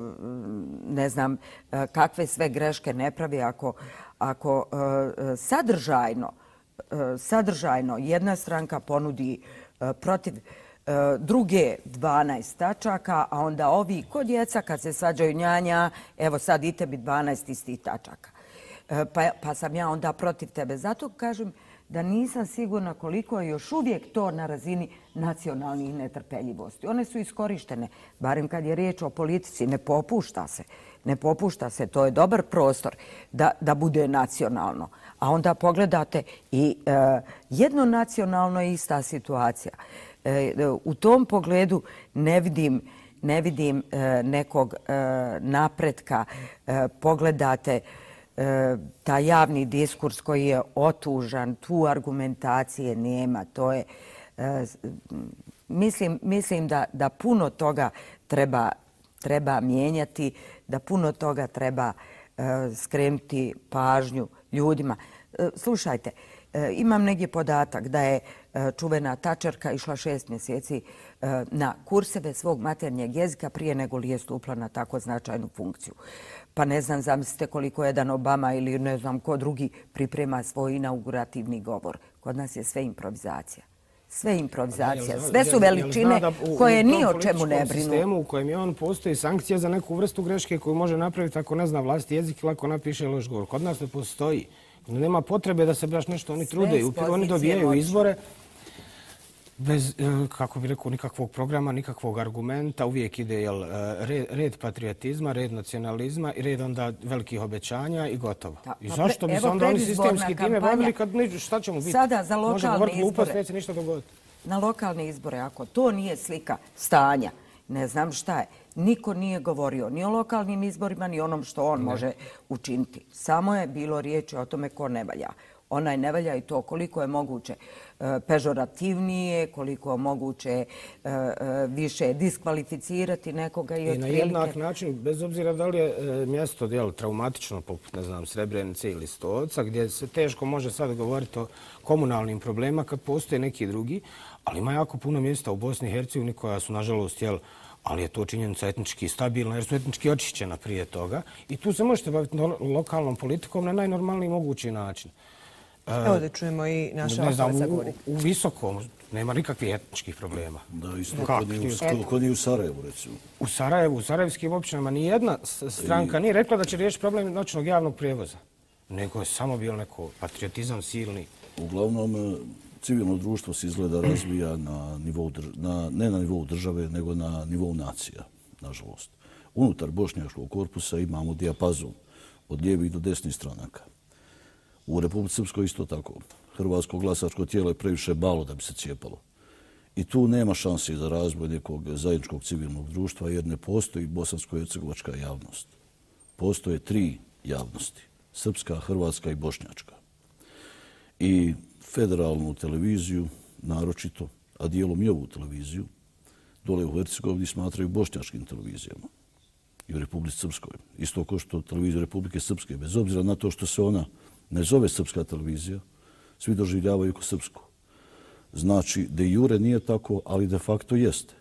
ne znam kakve sve greške ne pravi, ako, ako sadržajno, sadržajno jedna stranka ponudi protiv druge dvanaest tačaka, a onda ovi ko djeca kad se svađaju njanja, evo sad i tebi dvanaest istih tačaka. Pa, pa sam ja onda protiv tebe. Zato kažem da nisam sigurna koliko je još uvijek to na razini nacionalnih netrpeljivosti. One su iskorištene, barem kad je riječ o politici, ne popušta se. Ne popušta se, to je dobar prostor da, da bude nacionalno. A onda pogledate i e, jedno nacionalno je ista situacija. U tom pogledu ne vidim, ne vidim nekog napretka. Pogledate taj javni diskurs koji je otužan, tu argumentacije nema. To je, mislim, mislim da, da puno toga treba, treba mijenjati, da puno toga treba skrenuti pažnju ljudima. Slušajte, imam negdje podatak da je čuvena Tačerka išla šest mjeseci na kurseve svog maternjeg jezika prije nego li je stupila na tako značajnu funkciju. Pa ne znam, zamislite koliko jedan Obama ili ne znam ko drugi priprema svoj inaugurativni govor. Kod nas je sve improvizacija. Sve improvizacija. Sve su veličine koje ni o čemu ne brinu. U sistemu u kojem je on postoji sankcija za neku vrstu greške koju može napraviti ako ne zna vlastiti jezik ili ako napiše loš govor. Kod nas ne postoji. Nema potrebe da se baš nešto oni trude. Oni dobijaju izbore bez, kako bi rekao, nikakvog programa, nikakvog argumenta. Uvijek ide jel, red, red patriotizma, red nacionalizma i red onda velikih obećanja i gotovo. Da, I zašto bi se onda oni sistemski time bavili kad šta ćemo biti? Sada za lokalne izbore. Neće ništa dogoditi. Na lokalne izbore, ako to nije slika stanja, ne znam šta je. Niko nije govorio ni o lokalnim izborima, ni onom što on ne. može učiniti. Samo je bilo riječi o tome ko ne valja. Onaj ne valja i to koliko je moguće e, pežorativnije, koliko je moguće e, e, više diskvalificirati nekoga. I, I na jednak način, bez obzira da li je e, mjesto jel, traumatično, poput ne znam, Srebrenice ili Stolca, gdje se teško može sad govoriti o komunalnim problemima kad postoje neki drugi, ali ima jako puno mjesta u Bosni i Hercegovini koja su, nažalost, jel, ali je to činjenica etnički stabilna jer su etnički očišćena prije toga. I tu se možete baviti lokalnom politikom na najnormalniji mogući način. Evo da čujemo i naše ostale u, u Visokom nema nikakvih etničkih problema. Da, isto kod i u Sarajevu, recimo. U Sarajevu, u sarajevskim općinama nijedna stranka nije rekla da će riješiti problem noćnog javnog prijevoza. Nego je samo bio neko patriotizam silni. Uglavnom, civilno društvo se izgleda razvija na nivou, na, ne na nivou države, nego na nivou nacija, nažalost. Unutar bošnjačkog korpusa imamo dijapazon od lijevih do desnih stranaka. U Republici Srpskoj isto tako. Hrvatsko glasačko tijelo je previše malo da bi se cijepalo. I tu nema šanse za razvoj nekog zajedničkog civilnog društva jer ne postoji bosansko-hercegovačka javnost. Postoje tri javnosti. Srpska, hrvatska i bošnjačka. I federalnu televiziju, naročito, a dijelom i ovu televiziju, dole u Hercegovini smatraju bošnjačkim televizijama i u Republici Srpskoj. Isto kao što televizija Republike Srpske, bez obzira na to što se ona ne zove srpska televizija, svi doživljavaju kao srpsku. Znači, de jure nije tako, ali de facto jeste.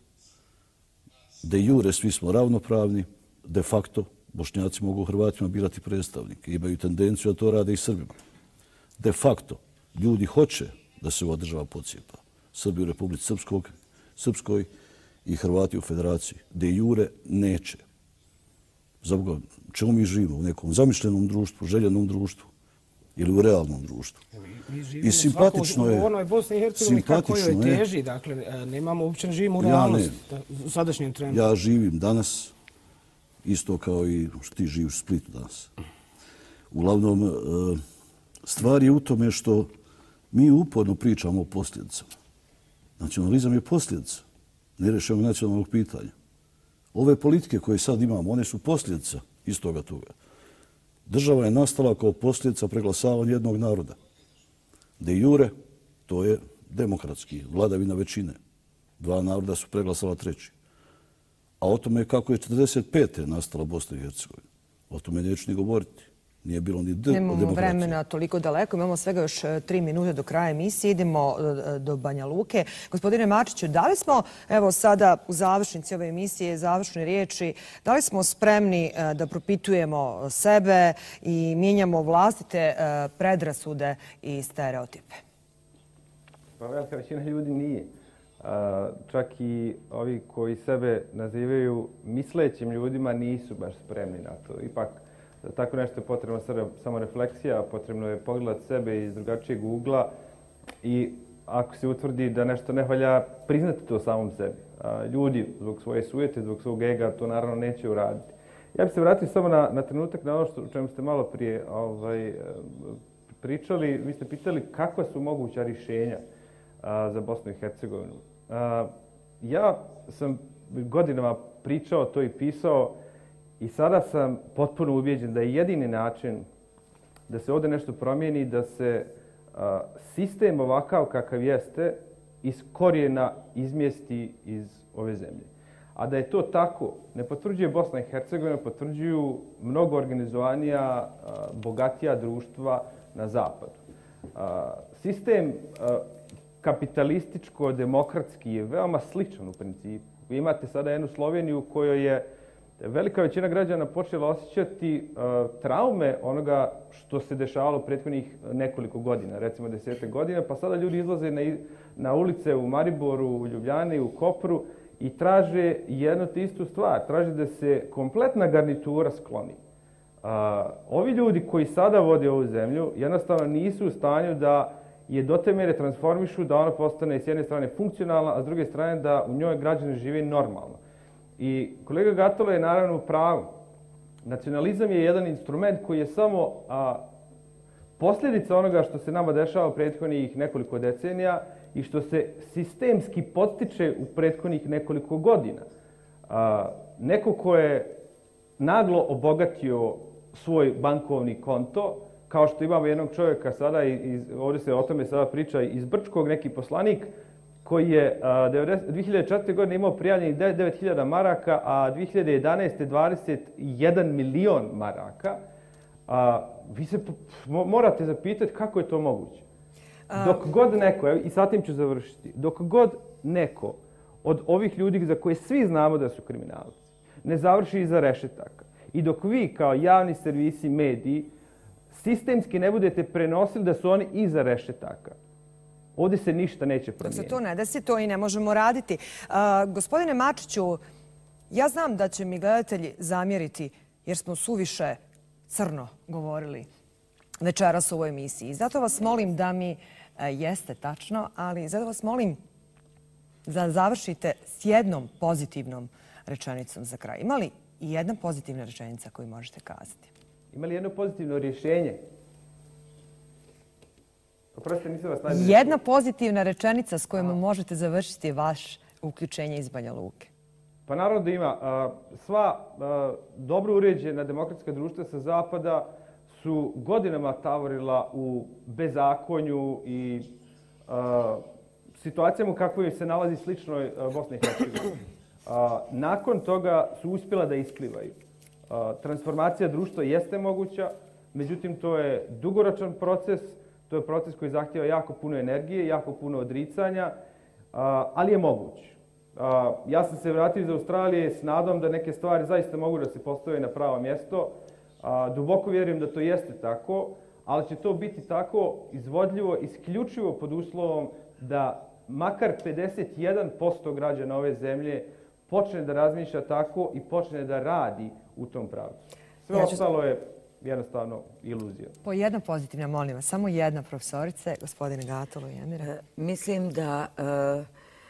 De jure svi smo ravnopravni, de facto Bošnjaci mogu Hrvatima birati predstavnike. Imaju tendenciju da to rade i Srbima. De facto, ljudi hoće da se ova država pocijepa. Srbi u Republici Srpskog, Srpskoj i Hrvati u Federaciji. De jure neće. Zaboga, čemu mi živimo? U nekom zamišljenom društvu, željenom društvu ili u realnom društvu? I simpatično je... U onoj Bosni i Hercegovini kako joj teži. Dakle, nemamo uopće živimo u realnosti. U sadašnjem trendu. Ja živim danas isto kao i što ti živiš u Splitu danas. Uglavnom, stvar je u tome što mi uporno pričamo o posljedicama. Nacionalizam je posljedica nerešenog nacionalnog pitanja. Ove politike koje sad imamo, one su posljedica istoga toga. Država je nastala kao posljedica preglasavanja jednog naroda. De jure, to je demokratski, vladavina većine. Dva naroda su preglasala treći. A o tome kako je četrdeset pete nastala Bosna i Hercegovina, o tome neću ni govoriti. Nije bilo ni d o demokraciji. Nemamo vremena toliko daleko, imamo svega još tri minute do kraja emisije. Idemo do Banja Luke. Gospodine Mačiću, da li smo, evo sada u završnici ove emisije, završnoj riječi, da li smo spremni da propitujemo sebe i mijenjamo vlastite predrasude i stereotipe? Pa velika većina ljudi nije. Čak i ovi koji sebe nazivaju mislećim ljudima nisu baš spremni na to. Ipak tako nešto je potrebno samo refleksija, potrebno je pogledati sebe iz drugačijeg ugla i ako se utvrdi da nešto ne valja, priznati to samom sebi. Ljudi zbog svoje sujete, zbog svog ega to naravno neće uraditi. Ja bih se vratio samo na, na trenutak na ono što, o čemu ste malo prije ovaj, pričali. Vi ste pitali kakva su moguća rješenja a, za Bosnu i Hercegovinu. A, ja sam godinama pričao to i pisao i sada sam potpuno ubijeđen da je jedini način da se ovdje nešto promijeni, da se a, sistem ovakav kakav jeste iz korijena izmjesti iz ove zemlje. A da je to tako, ne potvrđuje Bosna i Hercegovina, potvrđuju mnogo organizovanija, a, bogatija društva na zapadu. A, sistem a, kapitalističko-demokratski je veoma sličan u principu. Vi imate sada jednu Sloveniju u kojoj je velika većina građana počela osjećati uh, traume onoga što se dešavalo prethodnih nekoliko godina, recimo desetak godina, pa sada ljudi izlaze na, na ulice u Mariboru, u Ljubljani, u Kopru i traže jednu te istu stvar. Traže da se kompletna garnitura skloni. Uh, ovi ljudi koji sada vode ovu zemlju jednostavno nisu u stanju da je do te mere transformišu, da ona postane s jedne strane funkcionalna, a s druge strane da u njoj građani žive normalno. I kolega Gatalo je naravno u pravu. Nacionalizam je jedan instrument koji je samo a, posljedica onoga što se nama dešava u prethodnih nekoliko decenija i što se sistemski podstiče u prethodnih nekoliko godina. A, neko ko je naglo obogatio svoj bankovni konto, kao što imamo jednog čovjeka sada, iz, ovdje se o tome sada priča iz Brčkog, neki poslanik, koji je dvije hiljade četvrte. godine imao prijavljenih devet hiljada maraka, a dvije hiljade jedanaeste. dvadeset jedan milion maraka. A, vi se morate zapitati kako je to moguće. Dok god neko, i sa tim ću završiti, dok god neko od ovih ljudi za koje svi znamo da su kriminalci ne završi iza rešetaka i dok vi kao javni servisi, mediji, sistemski ne budete prenosili da su oni iza rešetaka, ovdje se ništa neće promijeniti. Dok se to ne desi, to i ne možemo raditi. Uh, gospodine Mačiću, ja znam da će mi gledatelji zamjeriti jer smo suviše crno govorili večeras u ovoj emisiji. Zato vas molim da mi, uh, jeste tačno, ali zato vas molim da završite s jednom pozitivnom rečenicom za kraj. Ima li jedna pozitivna rečenica koju možete kazati? Ima li jedno pozitivno rješenje? Oprostite, nisam vas najbolje. Jedna pozitivna rečenica s kojom možete završiti vaš uključenje iz Banja Luke. Pa naravno da ima. Sva dobro uređena demokratska društva sa zapada su godinama tavorila u bezakonju i situacijama u kakvoj se nalazi sličnoj Bosni i Hercegovini. Nakon toga su uspjela da isplivaju. Transformacija društva jeste moguća, međutim to je dugoročan proces, to je proces koji zahtjeva jako puno energije, jako puno odricanja, ali je moguć. Ja sam se vratio iz Australije s nadom da neke stvari zaista mogu da se postave na pravo mjesto. Duboko vjerujem da to jeste tako, ali će to biti tako izvodljivo, isključivo pod uslovom da makar pedeset jedan posto građana ove zemlje počne da razmišlja tako i počne da radi u tom pravcu. Sve ja ću... ostalo je jednostavno iluzija. Po jedna pozitivna, molim vas, samo jedna profesorice, gospodine Gatalo i Emire. E, mislim da e,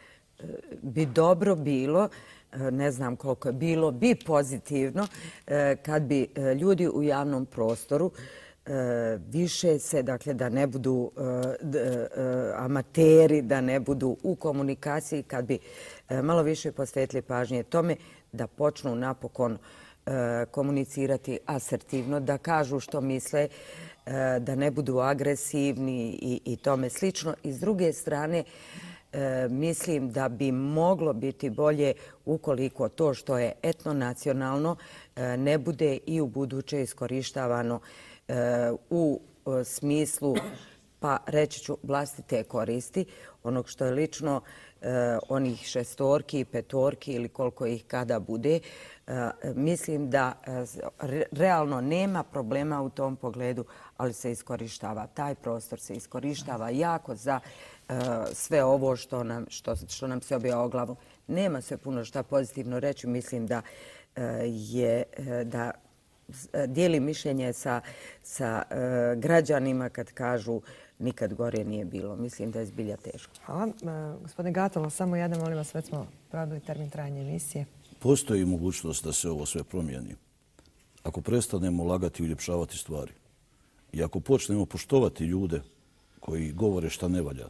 bi dobro bilo, ne znam koliko je bilo, bi pozitivno e, kad bi ljudi u javnom prostoru e, više se, dakle, da ne budu e, d, e, amateri, da ne budu u komunikaciji, kad bi e, malo više posvetili pažnje tome da počnu napokon komunicirati asertivno, da kažu što misle, da ne budu agresivni i, i tome slično. I s druge strane, mislim da bi moglo biti bolje ukoliko to što je etnonacionalno ne bude i u buduće iskorištavano u smislu, pa reći ću, vlastite koristi, onog što je lično onih šestorki, petorki ili koliko ih kada bude. Mislim da realno nema problema u tom pogledu, ali se iskorištava. Taj prostor se iskorištava jako za sve ovo što nam, što, što nam se obija o glavu. Nema se puno šta pozitivno reći. Mislim da je da dijeli mišljenje sa, sa građanima kad kažu nikad gore nije bilo. Mislim da je zbilja teško. Hvala. Gospodine Gatalo, samo jedna, molim vas, već smo pravili termin trajanja emisije. Postoji mogućnost da se ovo sve promijeni. Ako prestanemo lagati i uljepšavati stvari i ako počnemo poštovati ljude koji govore šta ne valja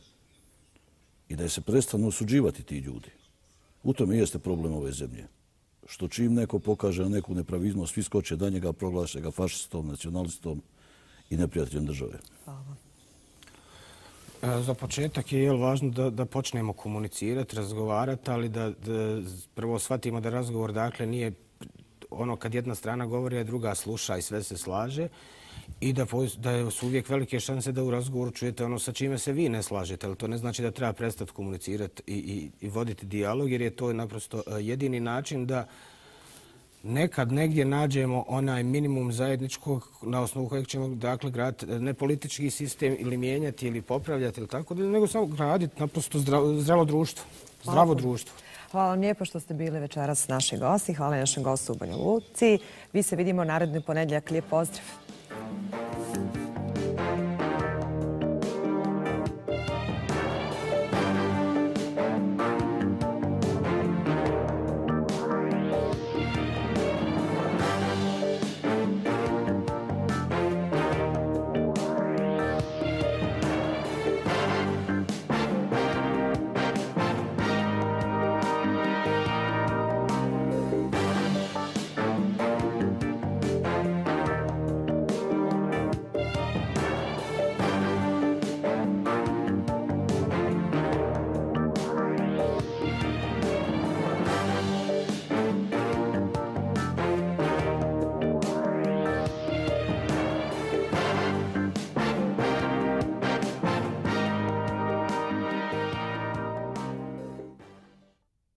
i da se prestanu osuđivati ti ljudi, u tome jeste problem ove zemlje. Što čim neko pokaže neku nepravilnost, svi skoče da njega, proglase ga fašistom, nacionalistom i neprijateljem države. Hvala. Za početak je važno da, da počnemo komunicirati, razgovarati, ali da, da prvo shvatimo da razgovor dakle nije ono kad jedna strana govori, a druga sluša i sve se slaže i da, da su uvijek velike šanse da u razgovoru čujete ono sa čime se vi ne slažete, ali to ne znači da treba prestati komunicirati i, i, i voditi dijalog, jer je to naprosto jedini način da nekad negdje nađemo onaj minimum zajedničkog na osnovu kojeg ćemo dakle graditi ne politički sistem ili mijenjati ili popravljati ili tako, nego samo graditi naprosto zdravo, zdravo društvo. Zdravo društvo. Hvala vam lijepo što ste bili večeras naši gosti. Hvala našem gostu u Banja Luci. Vi se vidimo naredni ponedjeljak. Lijep pozdrav.